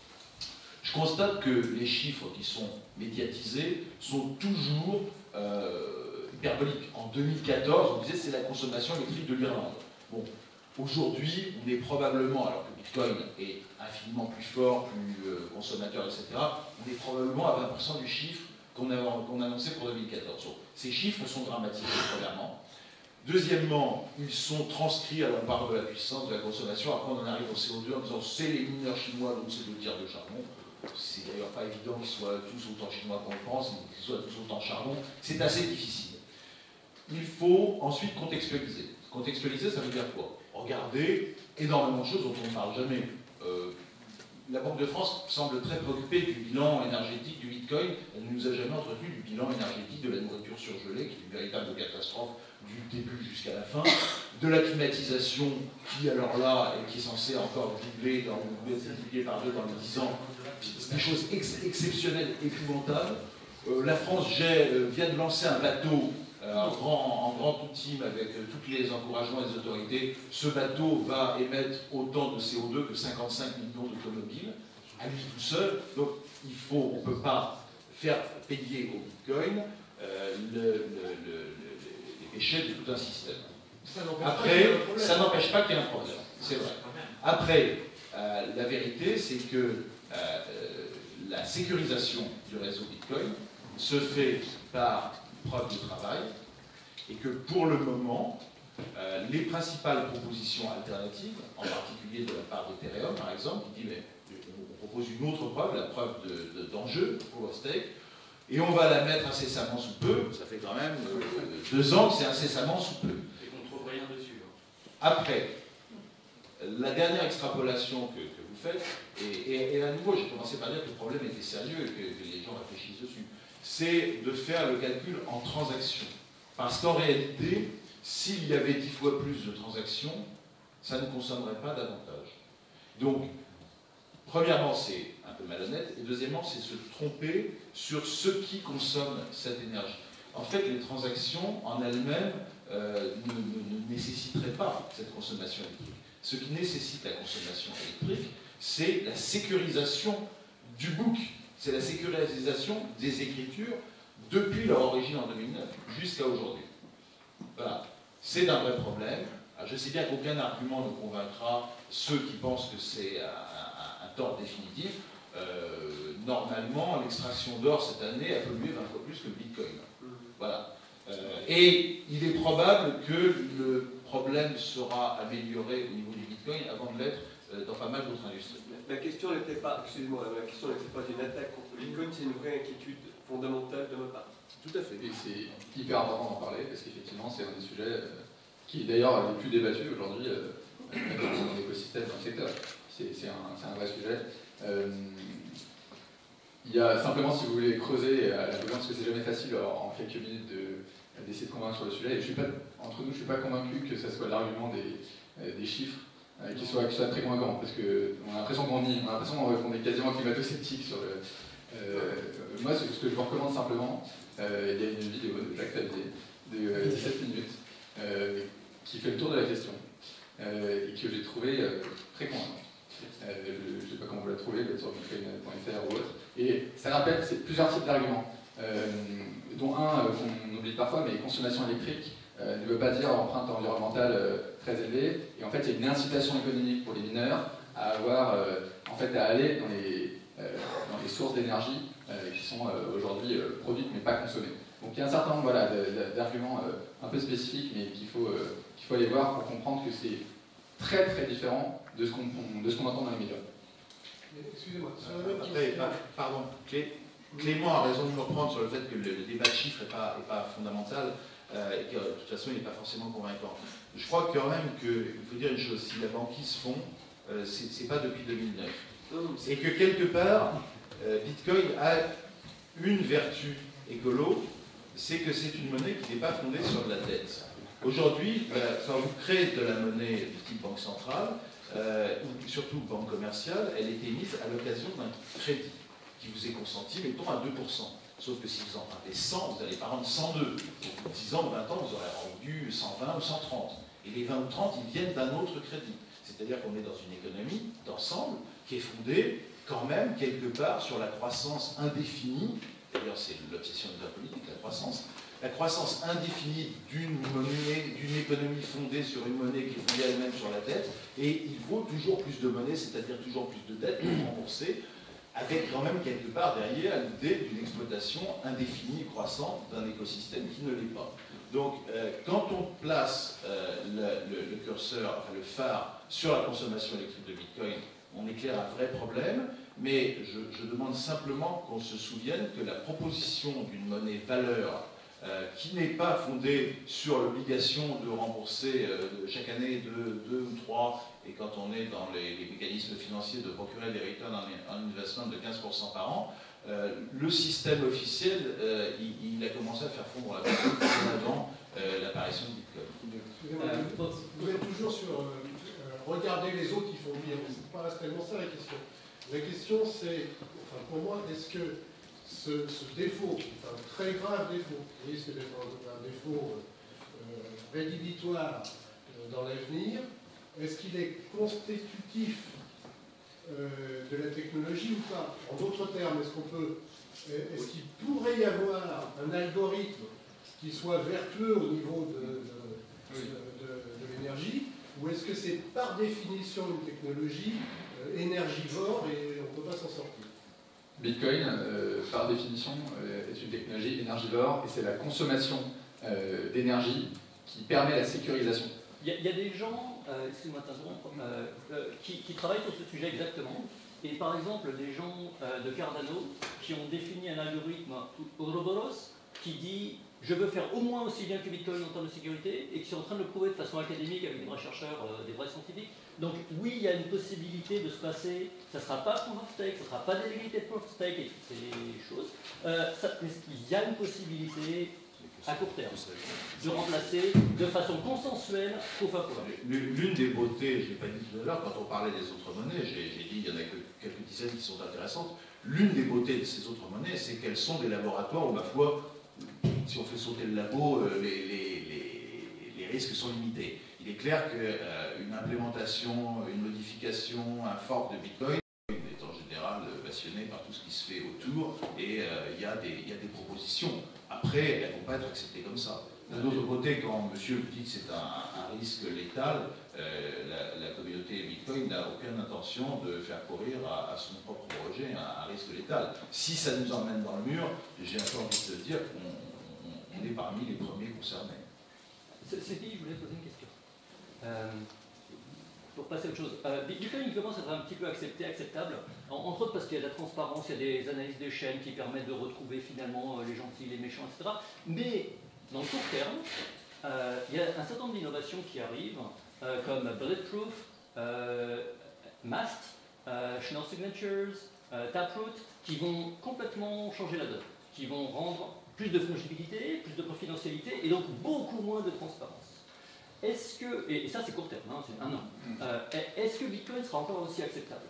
Je constate que les chiffres qui sont médiatisés sont toujours euh, hyperboliques. En deux mille quatorze, on disait c'est la consommation électrique de l'Irlande. Bon, aujourd'hui, on est probablement, alors que Bitcoin est infiniment plus fort, plus euh, consommateur, et cetera, on est probablement à vingt pour cent du chiffre qu'on a, qu'on a annoncé pour deux mille quatorze. Donc, ces chiffres sont dramatiques, premièrement. Deuxièmement, ils sont transcrits, alors on parle de la puissance de la consommation, après on en arrive au C O deux en disant c'est les mineurs chinois, donc c'est le tir de charbon. C'est d'ailleurs pas évident qu'ils soient tous autant chinois qu'on le pense, qu'ils soient tous autant charbon. C'est assez difficile. Il faut ensuite contextualiser. Contextualiser, ça veut dire quoi? Regarder énormément de choses dont on ne parle jamais. Euh, La Banque de France semble très préoccupée du bilan énergétique du Bitcoin. Elle ne nous a jamais entretenu du bilan énergétique de la nourriture surgelée, qui est une véritable catastrophe du début jusqu'à la fin, de la climatisation, qui alors là, et qui est censée encore doubler, dans, multiplier par deux dans les dix ans, c'est des choses ex exceptionnelles, épouvantables. Euh, la France j'ai, euh, vient de lancer un bateau euh, en grand, en grand team avec euh, tous les encouragements des autorités. Ce bateau va émettre autant de C O deux que cinquante-cinq millions d'automobiles, à lui tout seul. Donc il faut, on ne peut pas faire payer au Bitcoin euh, le, le, le, le, les déchets de tout un système. Après, ça n'empêche pas qu'il y ait un problème, c'est vrai. Après, euh, la vérité, c'est que euh, la sécurisation du réseau Bitcoin se fait par preuve de travail et que pour le moment, euh, les principales propositions alternatives, en particulier de la part d'Ethereum par exemple, qui dit mais on propose une autre preuve, la preuve d'enjeu, de, de, proof of stake, et on va la mettre incessamment sous peu, ça fait quand même euh, deux ans que c'est incessamment sous peu. Et qu'on ne trouve rien dessus. Hein. Après, la dernière extrapolation que, que vous faites, et, et, et à nouveau j'ai commencé par dire que le problème était sérieux et que, que les gens réfléchissent dessus, c'est de faire le calcul en transactions. Parce qu'en réalité, s'il y avait dix fois plus de transactions, ça ne consommerait pas davantage. Donc, premièrement, c'est un peu malhonnête, et deuxièmement, c'est se tromper sur ce qui consomme cette énergie. En fait, les transactions en elles-mêmes euh, ne, ne, ne nécessiteraient pas cette consommation électrique. Ce qui nécessite la consommation électrique, c'est la sécurisation du book. C'est la sécurisation des écritures depuis leur origine en deux mille neuf jusqu'à aujourd'hui. Voilà. C'est un vrai problème. Alors, je sais bien qu'aucun argument ne convaincra ceux qui pensent que c'est un, un, un tort définitif. Euh, normalement, l'extraction d'or cette année a pollué vingt fois plus que le Bitcoin. Voilà. Euh, et il est probable que le problème sera amélioré au niveau du Bitcoin avant de l'être euh, dans pas mal d'autres industries. La question n'était pas, excusez-moi, la question n'était pas d'une attaque contre le Bitcoin, c'est une vraie inquiétude fondamentale de ma part. Tout à fait. Et c'est hyper important d'en parler parce qu'effectivement, c'est un des sujets euh, qui d'ailleurs est le plus débattu aujourd'hui euh, dans l'écosystème, dans le secteur. c'est un, un vrai sujet. Euh, il y a simplement, si vous voulez creuser à la bouillon, parce que c'est jamais facile en quelques minutes d'essayer de, de convaincre sur le sujet, et je suis pas, entre nous, je ne suis pas convaincu que ce soit l'argument des, des chiffres euh, qui, soit, qui soit très convaincant, parce qu'on a l'impression qu'on on a l'impression qu'on est quasiment climato-sceptique sur le... Euh, moi, ce, ce que je vous recommande simplement, euh, il y a une vidéo de Jacques Tabier de euh, dix-sept minutes euh, qui fait le tour de la question euh, et que j'ai trouvé euh, très convaincant. Euh, je ne sais pas comment vous la trouvez, peut-être sur bitcoin point F R ou autre. Et ça rappelle plusieurs types d'arguments, euh, dont un euh, qu'on oublie parfois, mais consommation électrique euh, ne veut pas dire empreinte environnementale euh, très élevée. Et en fait, il y a une incitation économique pour les mineurs à avoir, euh, en fait, à aller dans les Euh, dans les sources d'énergie euh, qui sont euh, aujourd'hui euh, produites mais pas consommées. Donc il y a un certain nombre voilà, d'arguments euh, un peu spécifiques mais qu'il faut, euh, qu'il faut aller voir pour comprendre que c'est très très différent de ce qu'on qu'on entend dans les médias. Excusez-moi, sur la même Après, question. pardon, Clé, Clément a raison de me reprendre sur le fait que le, le débat de chiffres n'est pas, est pas fondamental euh, et que de toute façon il n'est pas forcément convaincant. Je crois quand même qu'il faut dire une chose, si la banquise fond, euh, c'est pas depuis deux mille neuf. Et que quelque part, euh, Bitcoin a une vertu écolo, c'est que c'est une monnaie qui n'est pas fondée sur de la dette. Aujourd'hui, euh, quand vous créez de la monnaie du type banque centrale, euh, ou surtout banque commerciale, elle est émise à l'occasion d'un crédit qui vous est consenti, mettons à deux pour cent. Sauf que si vous empruntez cent, vous n'allez pas rendre cent deux. Au bout de dix ans ou vingt ans, vous aurez rendu cent vingt ou cent trente. Et les vingt ou trente, ils viennent d'un autre crédit. C'est-à-dire qu'on est dans une économie d'ensemble qui est fondée quand même quelque part sur la croissance indéfinie, d'ailleurs c'est l'obsession de la politique, la croissance, la croissance indéfinie d'une monnaie, d'une économie fondée sur une monnaie qui est fondée elle-même sur la dette, et il faut toujours plus de monnaie, c'est-à-dire toujours plus de dette pour rembourser, avec quand même quelque part derrière l'idée d'une exploitation indéfinie et croissante d'un écosystème qui ne l'est pas. Donc, euh, quand on place euh, le, le, le curseur, enfin le phare sur la consommation électrique de Bitcoin, on éclaire un vrai problème, mais je, je demande simplement qu'on se souvienne que la proposition d'une monnaie valeur euh, qui n'est pas fondée sur l'obligation de rembourser euh, chaque année deux, deux ou trois, et quand on est dans les, les mécanismes financiers de procurer des returns en, en investment de quinze pour cent par an, Euh, le système officiel, euh, il, il a commencé à faire fondre la personne avant euh, l'apparition de Bitcoin. Excusez-moi, vous, vous êtes toujours sur euh, euh, regarder les autres qui font bien, mais c'est pas tellement ça la question. La question c'est, enfin pour moi, est-ce que ce, ce défaut, un très grave défaut, qui risque d'être un, un défaut euh, rédhibitoire euh, dans l'avenir, est-ce qu'il est constitutif Euh, de la technologie ou pas? En d'autres termes, est-ce qu'on peut, est-ce qu'il pourrait y avoir un algorithme qui soit vertueux au niveau de, de, de, de, de l'énergie, ou est-ce que c'est par définition une technologie euh, énergivore et on ne peut pas s'en sortir? Bitcoin, euh, par définition, euh, est une technologie énergivore et c'est la consommation euh, d'énergie qui permet la sécurisation. Il y, y a des gens, euh, excusez-moi de t'interrompre, euh, euh, qui, qui travaillent sur ce sujet exactement. Et par exemple, des gens euh, de Cardano qui ont défini un algorithme Ouroboros qui dit je veux faire au moins aussi bien que Bitcoin en termes de sécurité et qui sont en train de le prouver de façon académique avec des vrais chercheurs, euh, des vrais scientifiques. Donc oui, il y a une possibilité de se passer, ça ne sera pas proof of stake, ça ne sera pas d'égalité de proof of stake et toutes ces choses. Euh, ça, il y a une possibilité à court terme, de remplacer de façon consensuelle proof of work. L'une des beautés, je ne l'ai pas dit tout à l'heure, quand on parlait des autres monnaies, j'ai dit il y en a que quelques dizaines qui sont intéressantes, l'une des beautés de ces autres monnaies, c'est qu'elles sont des laboratoires où, ma foi, si on fait sauter le labo, les, les, les, les risques sont limités. Il est clair qu'une euh, implémentation, une modification, un fork de Bitcoin est en général passionné par tout ce qui se fait autour, et euh, il y a des, il y a des propositions. Après, elles ne vont pas être acceptées comme ça. D'un autre côté, quand monsieur dit que c'est un, un risque létal, euh, la, la communauté Bitcoin n'a aucune intention de faire courir à, à son propre projet un, un risque létal. Si ça nous emmène dans le mur, j'ai un peu envie de dire qu'on on est parmi les premiers concernés. Cécile, je voulais poser une question. Euh, pour passer à autre chose. Euh, Bitcoin il commence à être un petit peu accepté, acceptable, en, entre autres parce qu'il y a de la transparence, il y a des analyses de chaînes qui permettent de retrouver finalement les gentils, les méchants, et cetera. Mais dans le court terme, euh, il y a un certain nombre d'innovations qui arrivent, euh, comme Bulletproof, euh, Mast, euh, Schnorr Signatures, euh, Taproot, qui vont complètement changer la donne, qui vont rendre plus de fongibilité, plus de confidentialité et donc beaucoup moins de transparence. Est-ce que, et ça c'est court terme, hein, c'est un an, euh, est-ce que Bitcoin sera encore aussi acceptable?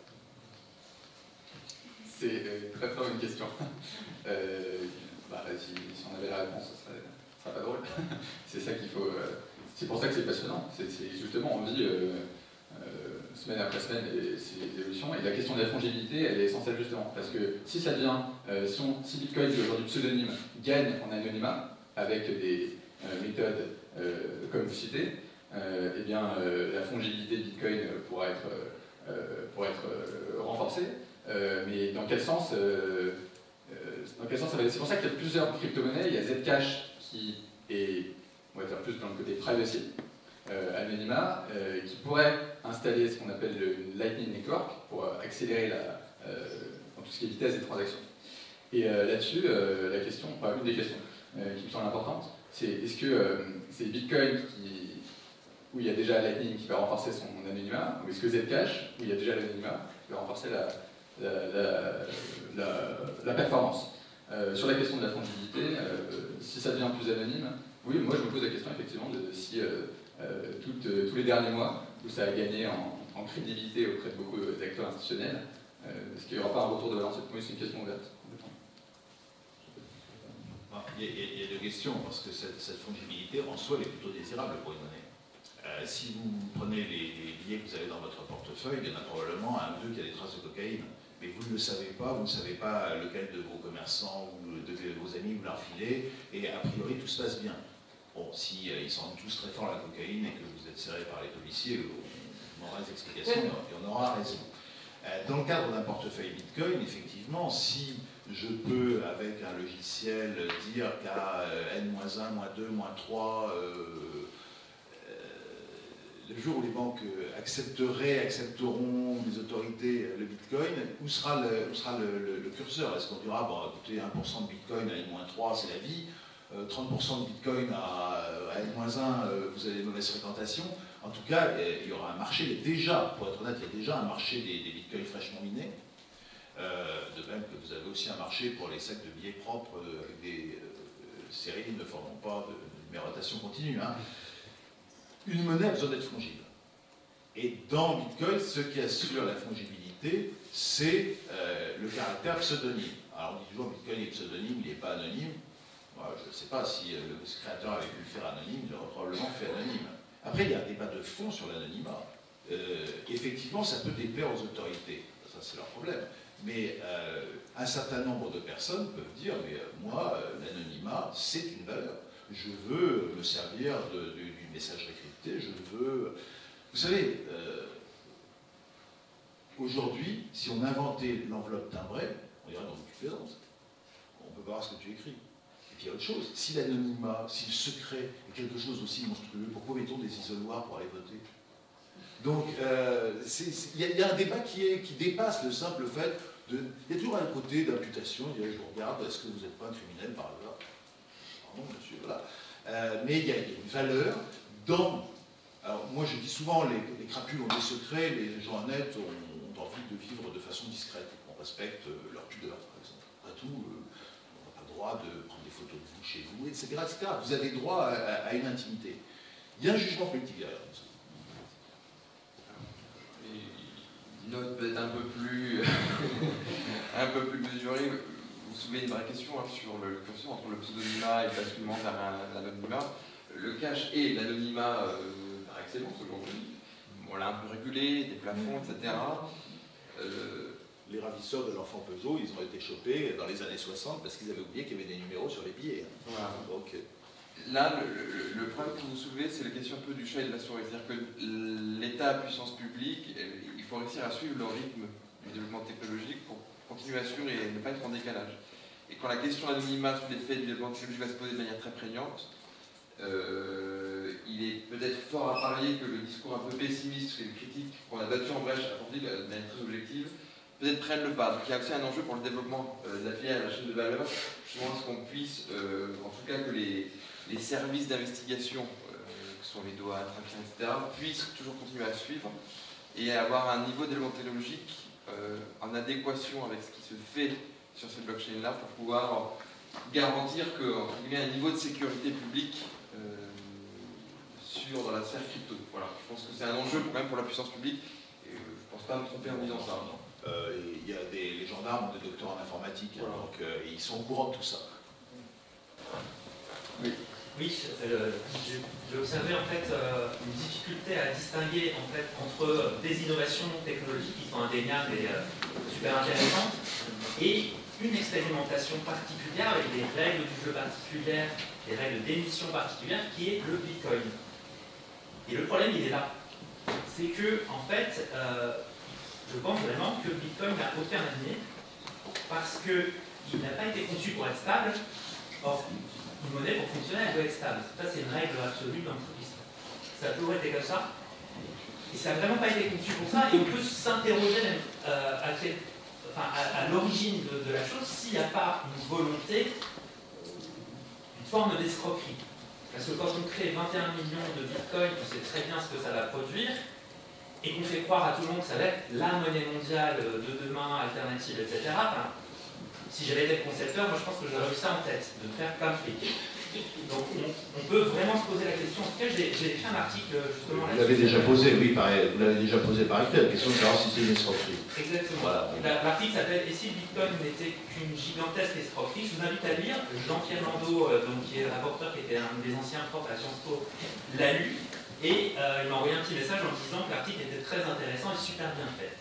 C'est une très très bonne question. euh, bah, si, si on avait la réponse, ce serait, ce serait pas drôle. C'est ça qu'il faut. Euh, c'est pour ça que c'est passionnant. C'est justement, on vit euh, euh, semaine après semaine ces évolutions. Et la question de la fongibilité, elle est essentielle justement. Parce que si ça devient, euh, si, on, si Bitcoin, aujourd'hui pseudonyme, gagne en anonymat avec des euh, méthodes euh, comme vous citez, euh, eh bien euh, la fongibilité de Bitcoin pourra être, euh, pourra être euh, renforcée. Euh, mais dans quel sens euh, euh, dans quel sens ça va être? C'est pour ça qu'il y a plusieurs crypto-monnaies. Il y a Zcash qui est, on va dire plus dans le côté privacy, euh, anonymat, euh, qui pourrait installer ce qu'on appelle le Lightning Network pour accélérer la, euh, dans tout ce qui est vitesse des transactions. Et euh, là-dessus, euh, la question, enfin une des questions euh, qui me semble importante, c'est est-ce que euh, c'est Bitcoin qui, où il y a déjà Lightning qui va renforcer son anonymat, ou est-ce que Zcash, où il y a déjà l'anonymat, qui va renforcer la La, la, la, la performance. Euh, sur la question de la fongibilité, euh, si ça devient plus anonyme, oui, moi je me pose la question effectivement de si euh, euh, tout, euh, tous les derniers mois où ça a gagné en, en crédibilité auprès de beaucoup d'acteurs institutionnels, euh, est-ce qu'il n'y aura pas un retour de balance? Oui, c'est une question ouverte. Il y, a, il y a deux questions, parce que cette, cette fongibilité en soi elle est plutôt désirable pour une monnaie. Euh, si vous prenez les, les billets que vous avez dans votre portefeuille, il y en a probablement un ou deux qui a des traces de cocaïne. Mais vous ne le savez pas, vous ne savez pas lequel de vos commerçants ou de vos amis vous l'a refilé, et a priori tout se passe bien. Bon, si euh, ils sentent tous très fort la cocaïne et que vous êtes serré par les policiers, on, on aura des explications et on aura raison. Euh, dans le cadre d'un portefeuille Bitcoin, effectivement, si je peux, avec un logiciel, dire qu'à euh, N moins un, moins deux, moins trois, euh, le jour où les banques accepteraient, accepteront les autorités le Bitcoin, où sera le, où sera le, le, le curseur? Est-ce qu'on dira, bon, écoutez, un pour cent de Bitcoin à N moins trois, c'est la vie, euh, trente pour cent de Bitcoin à, à N moins un, euh, vous avez de mauvaises fréquentations? En tout cas, il y aura un marché, il y a déjà, pour être honnête, il y a déjà un marché des, des Bitcoins fraîchement minés, euh, de même que vous avez aussi un marché pour les sacs de billets propres euh, avec des euh, séries ne formant pas de, de numérotation continue. Hein. Une monnaie a besoin d'être fongible. Et dans Bitcoin, ce qui assure la fongibilité, c'est euh, le caractère pseudonyme. Alors on dit toujours Bitcoin est pseudonyme, il n'est pas anonyme. Moi, je ne sais pas si le créateur avait pu le faire anonyme, il l'aurait probablement fait anonyme. Après, il y a un débat de fond sur l'anonymat. Euh, effectivement, ça peut déplaire aux autorités. Ça, c'est leur problème. Mais euh, un certain nombre de personnes peuvent dire, mais euh, moi, euh, l'anonymat, c'est une valeur. Je veux me servir de, de, du message crypté, je veux... Vous savez, euh, aujourd'hui, si on inventait l'enveloppe timbrée, on dirait, non, tu plaisantes. On peut voir ce que tu écris. Et puis il y a autre chose, si l'anonymat, si le secret est quelque chose aussi monstrueux, pourquoi mettons des isoloirs pour aller voter? Donc, euh, il y, y a un débat qui, est, qui dépasse le simple fait de... Il y a toujours un côté d'imputation, je vous regarde, est-ce que vous n'êtes pas un criminel par hasard? Pardon, monsieur, voilà. Euh, mais il y a une valeur dans... Alors, moi, je dis souvent, les, les crapules ont des secrets, les gens honnêtes ont, ont envie de vivre de façon discrète. On respecte leur pudeur, par exemple. Après tout, euh, on n'a pas le droit de prendre des photos de vous chez vous, et cetera, et cetera. Vous avez droit à, à, à une intimité. Il y a un jugement politique derrière ça. Une note peut-être un peu plus, un peu plus mesurée. Vous soulevez une vraie question hein, sur le curseur entre le pseudonymat et le basculement vers l'anonymat. Le cash et l'anonymat euh, par excellence aujourd'hui. On l'a un peu régulé, des plafonds, et cetera. Euh, les ravisseurs de l'enfant Peugeot, ils ont été chopés dans les années soixante parce qu'ils avaient oublié qu'il y avait des numéros sur les billets. Voilà. Donc, là, le, le, le problème que vous soulevez, c'est la question un peu du chat et de la souris. C'est-à-dire que l'État, puissance publique, il faut réussir à suivre le rythme du développement technologique pour continuer à suivre et ne pas être en décalage. Et quand la question de l'anonymat sur les faits du développement technologique va se poser de manière très prégnante, euh, il est peut-être fort à parier que le discours un peu pessimiste et les critiques qu'on a battu en brèche à de manière très objective, peut-être prennent le pas. Donc il y a aussi un enjeu pour le développement euh, de la filière et de la chaîne de valeur, justement à ce qu'on puisse, euh, en tout cas que les, les services d'investigation, euh, que sont les douanes, et cetera, puissent toujours continuer à suivre et avoir un niveau d'élément technologique euh, en adéquation avec ce qui se fait sur cette blockchain-là pour pouvoir garantir qu'il y a un niveau de sécurité publique euh, sur dans la sphère crypto. Voilà, je pense que c'est un enjeu pour, même pour la puissance publique, et euh, je ne pense pas me tromper en disant ça. Euh, il y a des, les gendarmes ont des docteurs en informatique, voilà. Donc euh, ils sont au courant de tout ça. Oui. Oui, euh, j'ai observé en fait euh, une difficulté à distinguer en fait entre des innovations technologiques qui sont indéniables et euh, super intéressantes et une expérimentation particulière avec des règles du jeu particulières, des règles d'émission particulières qui est le Bitcoin. Et le problème il est là, c'est que en fait, euh, je pense vraiment que le Bitcoin n'a aucun avenir parce qu'il n'a pas été conçu pour être stable. Or, une monnaie, pour fonctionner, elle doit être stable. Ça, c'est une règle absolue dans tout l'histoire. Ça a toujours été comme ça. Et ça n'a vraiment pas été conçu pour ça. Et on peut s'interroger même euh, à, enfin, à, à l'origine de, de la chose s'il n'y a pas une volonté, une forme d'escroquerie. Parce que quand on crée vingt et un millions de bitcoins, on sait très bien ce que ça va produire, et qu'on fait croire à tout le monde que ça va être la monnaie mondiale de demain, alternative, et cetera. Enfin, si j'avais été le concepteur, moi je pense que j'aurais eu ça en tête, de faire plein de fric. Donc on, on peut vraiment se poser la question. En tout cas, j'ai écrit un article justement là-dessus. Vous l'avez déjà posé, oui, pareil, vous l'avez déjà posé par écrit, la question de savoir si c'est une escroquerie. Exactement. Voilà. L'article s'appelle « Et si le Bitcoin n'était qu'une gigantesque escroquerie ?» Je vous invite à lire. Jean-Pierre Landau, euh, donc, qui est rapporteur, qui était un des anciens profs à Sciences Po, l'a lu. Et euh, il m'a envoyé un petit message en me disant que l'article était très intéressant et super bien fait.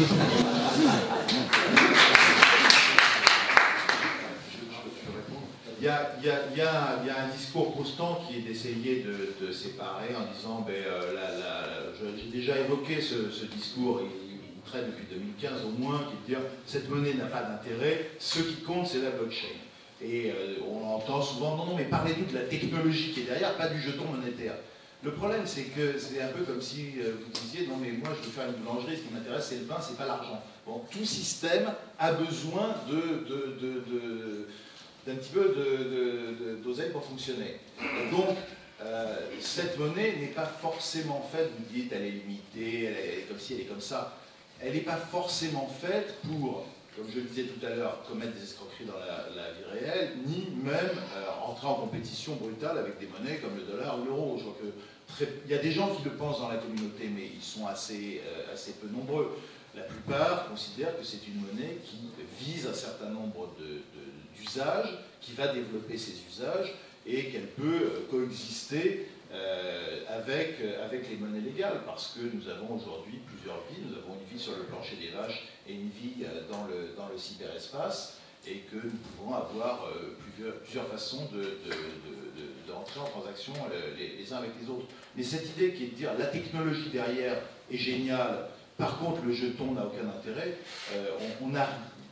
Il y, a, il, y a, il, y a, il y a un discours constant qui est d'essayer de, de séparer en disant, ben, euh, la, la, j'ai déjà évoqué ce, ce discours, il, il traite depuis deux mille quinze au moins, qui est de dire cette monnaie n'a pas d'intérêt, ce qui compte c'est la blockchain. Et euh, on entend souvent, non, non, mais parlez-nous de la technologie qui est derrière, pas du jeton monétaire. Le problème, c'est que c'est un peu comme si euh, vous disiez, non mais moi je veux faire une boulangerie, ce qui m'intéresse c'est le pain, c'est pas l'argent. Bon, tout système a besoin de... de, de, de d'un petit peu d'oseille pour fonctionner. Donc, euh, cette monnaie n'est pas forcément faite, vous dites, elle est limitée, elle est comme ci, elle est comme ça. Elle n'est pas forcément faite pour, comme je le disais tout à l'heure, commettre des escroqueries dans la, la vie réelle, ni même euh, entrer en compétition brutale avec des monnaies comme le dollar ou l'euro. Je crois que très, il y a des gens qui le pensent dans la communauté, mais ils sont assez, euh, assez peu nombreux. La plupart considèrent que c'est une monnaie qui vise un certain nombre de, de d'usages, qui va développer ces usages et qu'elle peut coexister euh, avec, avec les monnaies légales parce que nous avons aujourd'hui plusieurs vies, nous avons une vie sur le plancher des vaches et une vie dans le, dans le cyberespace et que nous pouvons avoir euh, plusieurs, plusieurs façons de, de, de, de, d'entrer en transaction les, les uns avec les autres. Mais cette idée qui est de dire la technologie derrière est géniale, par contre le jeton n'a aucun intérêt, euh, on, on a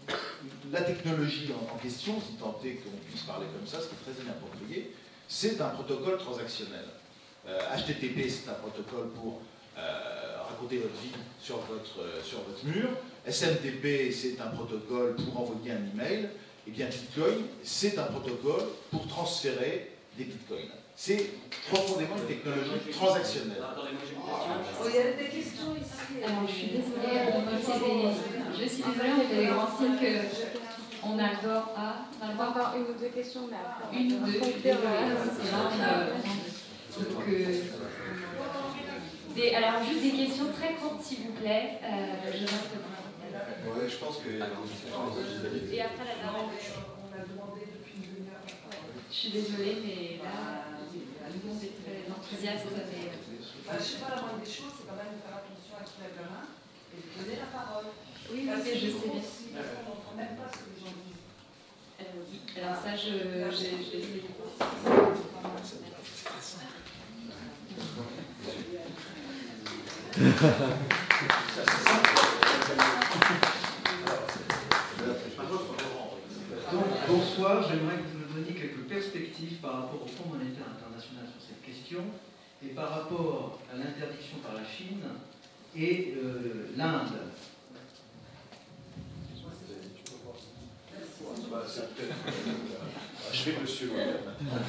la technologie en, en question, si tant est qu'on puisse parler comme ça, ce qui est très inapproprié, c'est un protocole transactionnel. Euh, H T T P, c'est un protocole pour euh, raconter votre vie sur votre, euh, sur votre mur. S M T P, c'est un protocole pour envoyer un email. Et bien Bitcoin, c'est un protocole pour transférer des bitcoins. C'est profondément une technologie transactionnelle. Il y a des questions ici. Alors, je suis désolée, on je suis désolée, on fait des grands signes qu'on a le droit à... On a le droit encore une ou deux questions, mais après... Une ou deux, je suis désolée, parce que là, on a... Donc, euh, des, alors, juste des questions très courtes, s'il vous plaît. Euh, je reste Oui, je pense que... Et après, la parole... On a demandé depuis une demi-heure. Je suis désolée, mais là, tout le monde est très enthousiaste. Mais... Bah, je ne sais pas, la moindre des choses, c'est quand même de faire attention à qui lève la main et de donner la parole. Oui, oui, je sais bien. On n'entend même pas ce que les gens disent. Euh, oui, alors ça, je l'ai essayé. Bonsoir, j'aimerais que vous me donniez quelques perspectives par rapport au Fonds monétaire international sur cette question et par rapport à l'interdiction par la Chine et euh, l'Inde. Je chez Monsieur Loyer.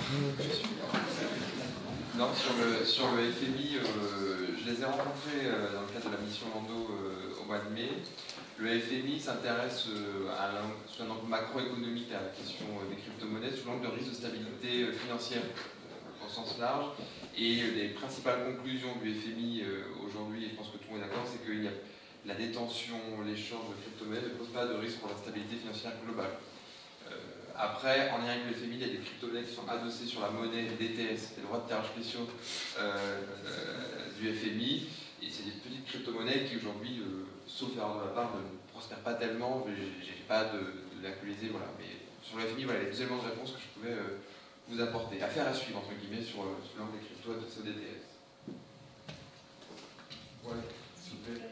Non, sur le, sur le F M I, euh, je les ai rencontrés euh, dans le cadre de la mission Lando euh, au mois de mai. Le F M I s'intéresse euh, sous un angle macroéconomique à la question euh, des crypto-monnaies, sous l'angle de risque de stabilité euh, financière euh, au sens large. Et euh, les principales conclusions du F M I euh, aujourd'hui, et je pense que tout le monde est d'accord, c'est que y a la détention, l'échange de crypto-monnaies ne pose pas de risque pour la stabilité financière globale. Euh, après, en lien avec le F M I, il y a des crypto-monnaies qui sont adossées sur la monnaie D T S, les droits de tirage spéciaux euh, euh, du F M I. Et c'est des petites crypto-monnaies qui aujourd'hui, euh, sauf erreur de ma part, ne prospèrent pas tellement. Je n'ai pas de, de l'actualiser, voilà. Mais sur le F M I, voilà les deux éléments de réponse que je pouvais euh, vous apporter. Affaire à suivre, entre guillemets, sur, euh, sur l'angle des cryptos de ce D T S. Ouais, s'il vous plaît.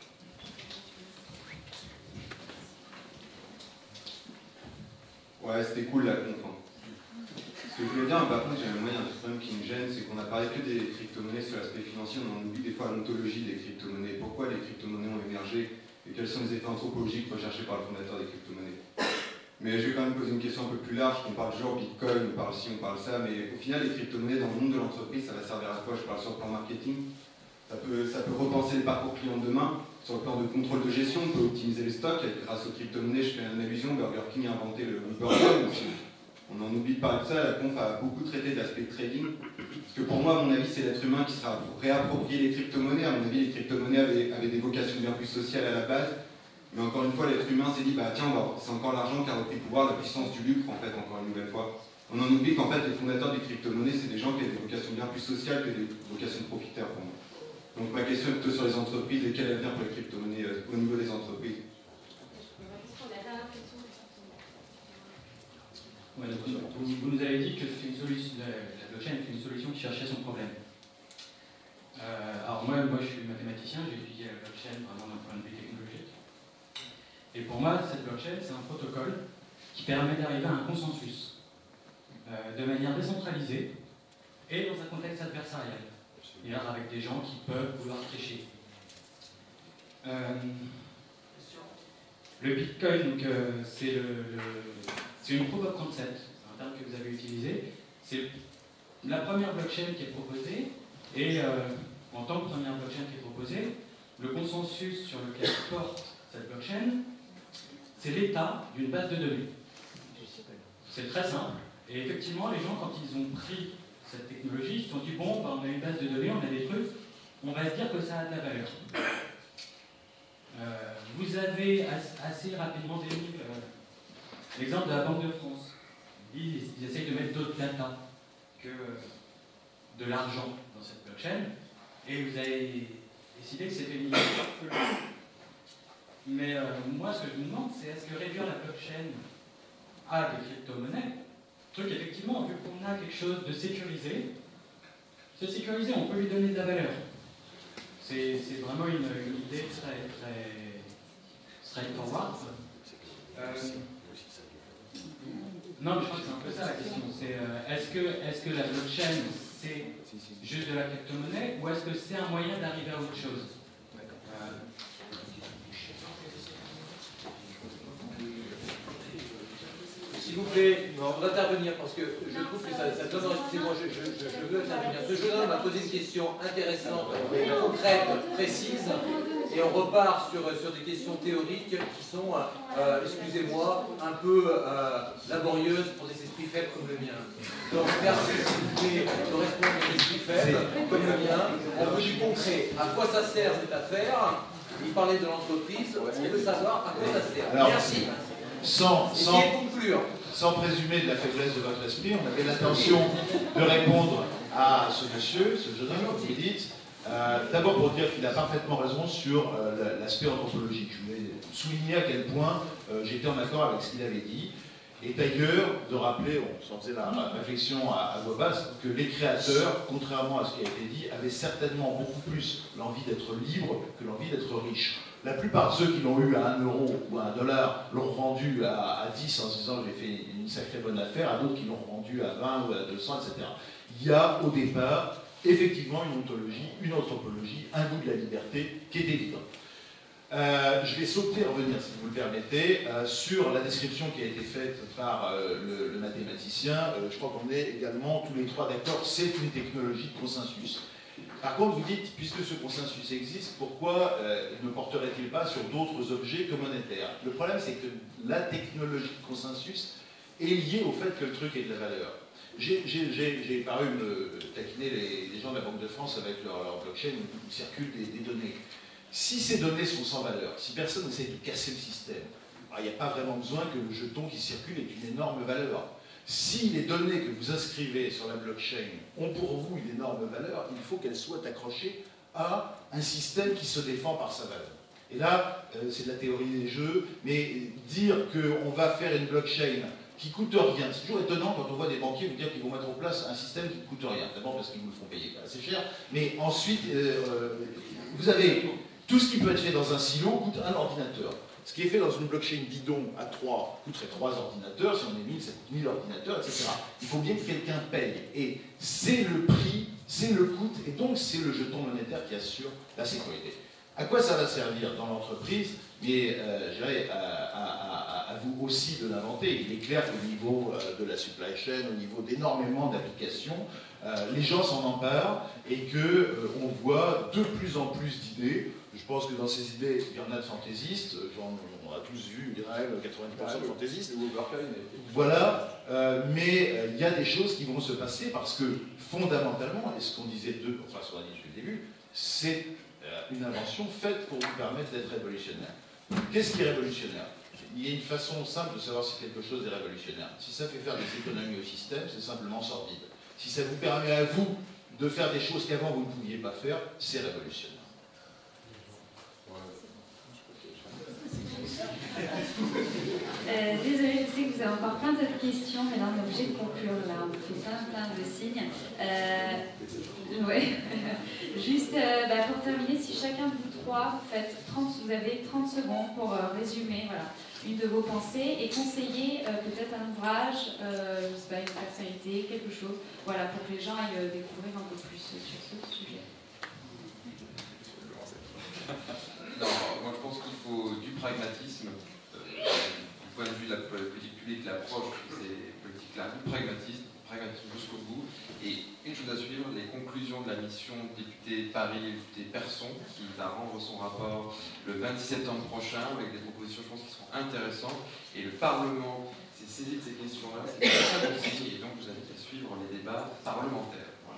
Ouais, c'était cool la conf. Hein. Ce que je voulais dire, par contre, j'ai un moyen, un problème qui me gêne, c'est qu'on a parlé que des crypto-monnaies sur l'aspect financier, on en oublie des fois l'ontologie des crypto-monnaies. Pourquoi les crypto-monnaies ont émergé et quels sont les effets anthropologiques recherchés par le fondateur des crypto-monnaies. Mais je vais quand même poser une question un peu plus large, on parle genre Bitcoin, on parle ci, on parle ça, mais au final, les crypto-monnaies dans le monde de l'entreprise, ça va servir à quoi? Je parle sur le plan marketing. Ça peut, ça peut repenser le parcours client de demain. Sur le plan de contrôle de gestion, on peut optimiser les stocks. Grâce aux crypto-monnaies, je fais une allusion, Burger King a inventé le burger. On en oublie de parler de ça. La conf a beaucoup traité de l'aspect trading. Parce que pour moi, à mon avis, c'est l'être humain qui sera réapproprié les crypto-monnaies. À mon avis, les crypto-monnaies avaient, avaient des vocations bien plus sociales à la base. Mais encore une fois, l'être humain s'est dit, bah tiens, c'est encore l'argent qui a repris pouvoir, la puissance du lucre, en fait, encore une nouvelle fois. On en oublie qu'en fait, les fondateurs des crypto-monnaies, c'est des gens qui avaient des vocations bien plus sociales que des vocations de profiteurs pour moi. Donc ma question est plutôt sur les entreprises et quel avenir pour les crypto-monnaies euh, au niveau des entreprises. Ouais, donc, vous, vous nous avez dit que c'est une solution, la, la blockchain est une solution qui cherchait son problème. Euh, alors moi, moi, je suis mathématicien, j'ai étudié la blockchain vraiment d'un point de vue technologique. Et pour moi, cette blockchain, c'est un protocole qui permet d'arriver à un consensus euh, de manière décentralisée et dans un contexte adversarial. C'est-à-dire avec des gens qui peuvent vouloir tricher. Euh, le Bitcoin, euh, c'est le, le, une proof of concept, c'est un terme que vous avez utilisé. C'est la première blockchain qui est proposée, et euh, en tant que première blockchain qui est proposée, le consensus sur lequel porte cette blockchain, c'est l'état d'une base de données. C'est très simple, et effectivement, les gens, quand ils ont pris cette technologie, ils se sont dit, bon, ben, on a une base de données, on a des trucs, on va se dire que ça a de la valeur. Euh, vous avez assez rapidement démis euh, l'exemple de la Banque de France. Ils, ils essayent de mettre d'autres data que euh, de l'argent dans cette blockchain, et vous avez décidé que c'était une farfelue. Mais euh, moi, ce que je me demande, c'est est-ce que réduire la blockchain à des crypto-monnaies, truc, effectivement, vu qu'on a quelque chose de sécurisé, c'est sécurisé, on peut lui donner de la valeur. C'est vraiment une, une idée très, très straightforward. Euh, non, mais je crois que c'est un peu ça la question. C'est euh, est-ce que, est-ce que la blockchain, c'est juste de la crypto-monnaie, ou est-ce que c'est un moyen d'arriver à autre chose? euh, S'il vous plaît, je voudrais intervenir parce que je trouve que ça, ça donne. Excusez-moi, je, je, je, je veux intervenir. Ce jeune homme m'a posé une question intéressante, concrète, précise, et on repart sur, sur des questions théoriques qui sont, euh, excusez-moi, un peu euh, laborieuses pour des esprits faibles comme le mien. Donc merci, s'il vous plaît, de répondre aux esprits faibles comme le mien. On veut du concret. À quoi ça sert cette affaire? Il parlait de l'entreprise, on veut savoir à quoi ça sert. Alors, merci. Sans, sans, sans présumer de la faiblesse de votre esprit, on avait l'intention de répondre à ce monsieur, ce jeune homme, comme vous dites. Euh, D'abord pour dire qu'il a parfaitement raison sur euh, l'aspect anthropologique. Je voulais souligner à quel point euh, j'étais en accord avec ce qu'il avait dit. Et d'ailleurs, de rappeler, on s'en faisait la réflexion à, à voix basse, que les créateurs, contrairement à ce qui a été dit, avaient certainement beaucoup plus l'envie d'être libres que l'envie d'être riches. La plupart de ceux qui l'ont eu à un euro ou à un dollar l'ont revendu à, à dix en se disant j'ai fait une sacrée bonne affaire, à d'autres qui l'ont revendu à vingt ou à deux cents, et cetera. Il y a au départ effectivement une ontologie, une anthropologie, un goût de la liberté qui est évident. Euh, je vais sauter et revenir, si vous le permettez, euh, sur la description qui a été faite par euh, le, le mathématicien. Euh, je crois qu'on est également tous les trois d'accord, c'est une technologie de consensus. Par contre, vous dites, puisque ce consensus existe, pourquoi euh, ne porterait-il pas sur d'autres objets que monétaires? Le problème, c'est que la technologie de consensus est liée au fait que le truc ait de la valeur. J'ai paru me taquiner les, les gens de la Banque de France avec leur, leur blockchain où il circule des, des données. Si ces données sont sans valeur, si personne n'essaie de casser le système, il n'y a pas vraiment besoin que le jeton qui circule ait une énorme valeur. Si les données que vous inscrivez sur la blockchain ont pour vous une énorme valeur, il faut qu'elles soient accrochées à un système qui se défend par sa valeur. Et là, euh, c'est de la théorie des jeux, mais dire qu'on va faire une blockchain qui coûte rien, c'est toujours étonnant quand on voit des banquiers vous dire qu'ils vont mettre en place un système qui ne coûte rien. D'abord parce qu'ils vous le font payer assez cher, mais ensuite, euh, euh, vous avez tout ce qui peut être fait dans un silo coûte un ordinateur. Ce qui est fait dans une blockchain bidon à trois coûterait trois ordinateurs, si on est mille, ça coûte mille ordinateurs, et cetera. Il faut bien que quelqu'un paye. Et c'est le prix, c'est le coût, et donc c'est le jeton monétaire qui assure la sécurité. À quoi ça va servir dans l'entreprise? Mais euh, je dirais à, à, à, à vous aussi de l'inventer. Il est clair qu'au niveau euh, de la supply chain, au niveau d'énormément d'applications, euh, les gens s'en emparent et qu'on euh, voit de plus en plus d'idées. Je pense que dans ces idées, il y en a de fantaisistes, on a tous vu, il y en a quatre-vingt-dix pour cent de fantaisistes. Voilà, euh, mais euh, il y a des choses qui vont se passer parce que fondamentalement, et ce qu'on disait de, enfin ce qu'on a dit depuis le début, c'est euh, une invention faite pour vous permettre d'être révolutionnaire. Qu'est-ce qui est révolutionnaire? Il y a une façon simple de savoir si quelque chose est révolutionnaire. Si ça fait faire des économies au système, c'est simplement sordide. Si ça vous permet à vous de faire des choses qu'avant vous ne pouviez pas faire, c'est révolutionnaire. Euh, désolée, je sais que vous avez encore plein d'autres questions, mais là on est obligé de conclure, là on fait plein plein de signes. Euh, ouais. Juste euh, bah, pour terminer, si chacun de vous trois, vous, faites trente, vous avez trente secondes pour euh, résumer voilà, une de vos pensées et conseiller euh, peut-être un ouvrage, euh, je sais pas, une personnalité, quelque chose, voilà, pour que les gens aillent euh, découvrir un peu plus sur ce sujet. Non, moi je pense qu'il faut du pragmatisme. Du point de vue de la politique publique, l'approche de ces politiques-là, du pragmatisme, pragmatisme jusqu'au bout. Et une chose à suivre, les conclusions de la mission députée Paris, députée Persson, qui va rendre son rapport le vingt-six septembre prochain, avec des propositions, je pense, qui seront intéressantes. Et le Parlement s'est saisi de ces questions-là, c'est très bon signe, et donc je vous invite à suivre les débats parlementaires. Voilà.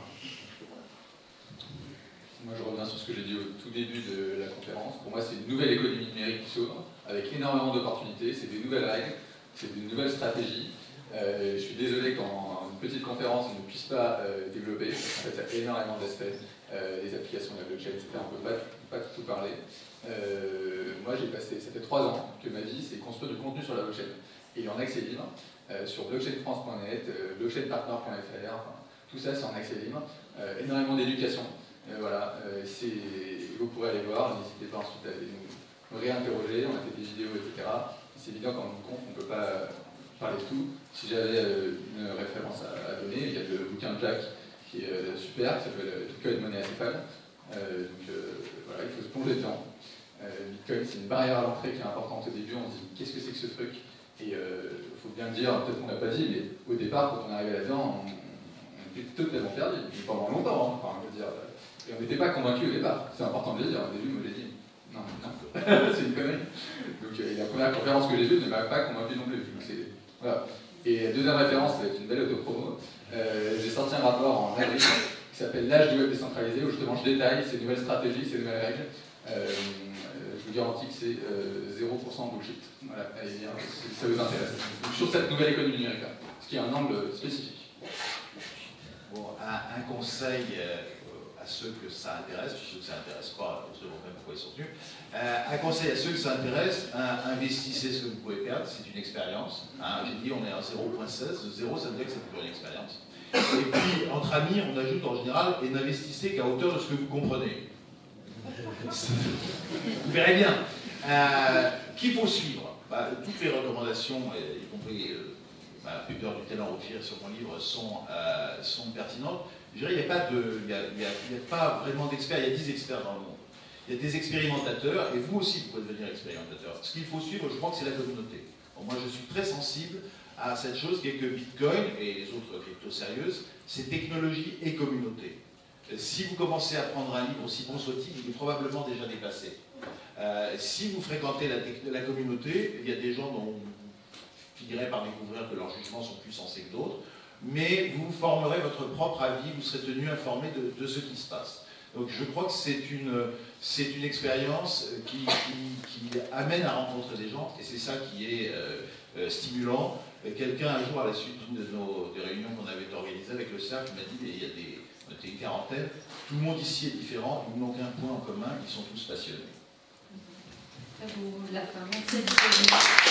Moi, je reviens sur ce que j'ai dit au tout début de la conférence. Pour moi, c'est une nouvelle économie numérique qui s'ouvre, avec énormément d'opportunités. C'est des nouvelles règles, c'est une nouvelle stratégie. Euh, je suis désolé quand une petite conférence ne puisse pas euh, développer. En fait, il y a énormément d'aspects, euh, des applications de la blockchain, et cetera. On ne peut pas, pas tout parler. Euh, moi, j'ai passé, ça fait trois ans que ma vie, c'est construire du contenu sur la blockchain. Et il est en accès libre, euh, sur blockchain france point net, euh, blockchain partner point f r, enfin, tout ça, c'est en accès libre. Euh, énormément d'éducation. Euh, voilà, euh, vous pourrez aller voir, n'hésitez pas ensuite à aller nous, nous réinterroger, on a fait des vidéos, et cetera. C'est évident qu'en conf, on ne peut pas parler de tout. Si j'avais euh, une référence à, à donner, il y a le bouquin de Jack qui est euh, super, qui s'appelle Bitcoin, monnaie acéphale. Euh, donc euh, voilà, il faut se plonger dedans. Euh, Bitcoin, c'est une barrière à l'entrée qui est importante au début. On se dit, qu'est-ce que c'est que ce truc? Et il euh, faut bien le dire, peut-être qu'on n'a pas dit, mais au départ, quand on est arrivé là-dedans, on, on était totalement perdu. Pendant longtemps, hein. Enfin, je veux dire. Et on n'était pas convaincus au départ. C'est important de le dire. Au début, moi, j'ai dit, non, non, c'est une connerie. Donc, euh, la première conférence que j'ai vue ne m'a pas convaincu non plus. Donc, voilà. Et la deuxième référence, ça va être une belle autopromo. Euh, j'ai sorti un rapport en avril qui s'appelle L'âge du web décentralisé, où justement je détaille ces nouvelles stratégies, ces nouvelles règles. Euh, je vous garantis que c'est euh, zéro pour cent bullshit. Voilà, allez bien, si ça vous intéresse. Donc, sur cette nouvelle économie numérique, ce qui est un angle spécifique. Bon, un, un conseil. Euh... ceux que ça intéresse, puis ceux que ça n'intéresse pas, on se demande même pourquoi ils sont venus. Euh, un conseil à ceux que ça intéresse, un, investissez ce que vous pouvez perdre, c'est une expérience. Hein, j'ai dit on est à zéro virgule seize, zéro ça veut dire que c'est toujours une expérience. Et puis entre amis, on ajoute en général, et n'investissez qu'à hauteur de ce que vous comprenez. Vous verrez bien. Euh, Qu'il faut suivre bah, toutes les recommandations, y compris euh, bah, Peter Dutel-Rocher sur mon livre, sont, euh, sont pertinentes. Je dirais, il n'y a, a, a pas vraiment d'experts, il y a dix experts dans le monde. Il y a des expérimentateurs, et vous aussi, vous pouvez devenir expérimentateur. Ce qu'il faut suivre, je crois que c'est la communauté. Bon, moi, je suis très sensible à cette chose qui est que Bitcoin et les autres cryptos sérieuses, c'est technologie et communauté. Si vous commencez à prendre un livre, aussi bon soit-il, il est probablement déjà dépassé. Euh, si vous fréquentez la, la communauté, il y a des gens dont vous finirez par découvrir que leurs jugements sont plus sensés que d'autres, mais vous formerez votre propre avis, vous serez tenu informé de, de ce qui se passe. Donc je crois que c'est une, c'est une expérience qui, qui, qui amène à rencontrer des gens, et c'est ça qui est euh, euh, stimulant. Quelqu'un un jour, à la suite d'une de nos des réunions qu'on avait organisées avec le cercle, m'a dit, mais il y a des, on était une quarantaine, tout le monde ici est différent, ils n'ont qu'un point en commun, ils sont tous passionnés. Ça vous la fin. Merci.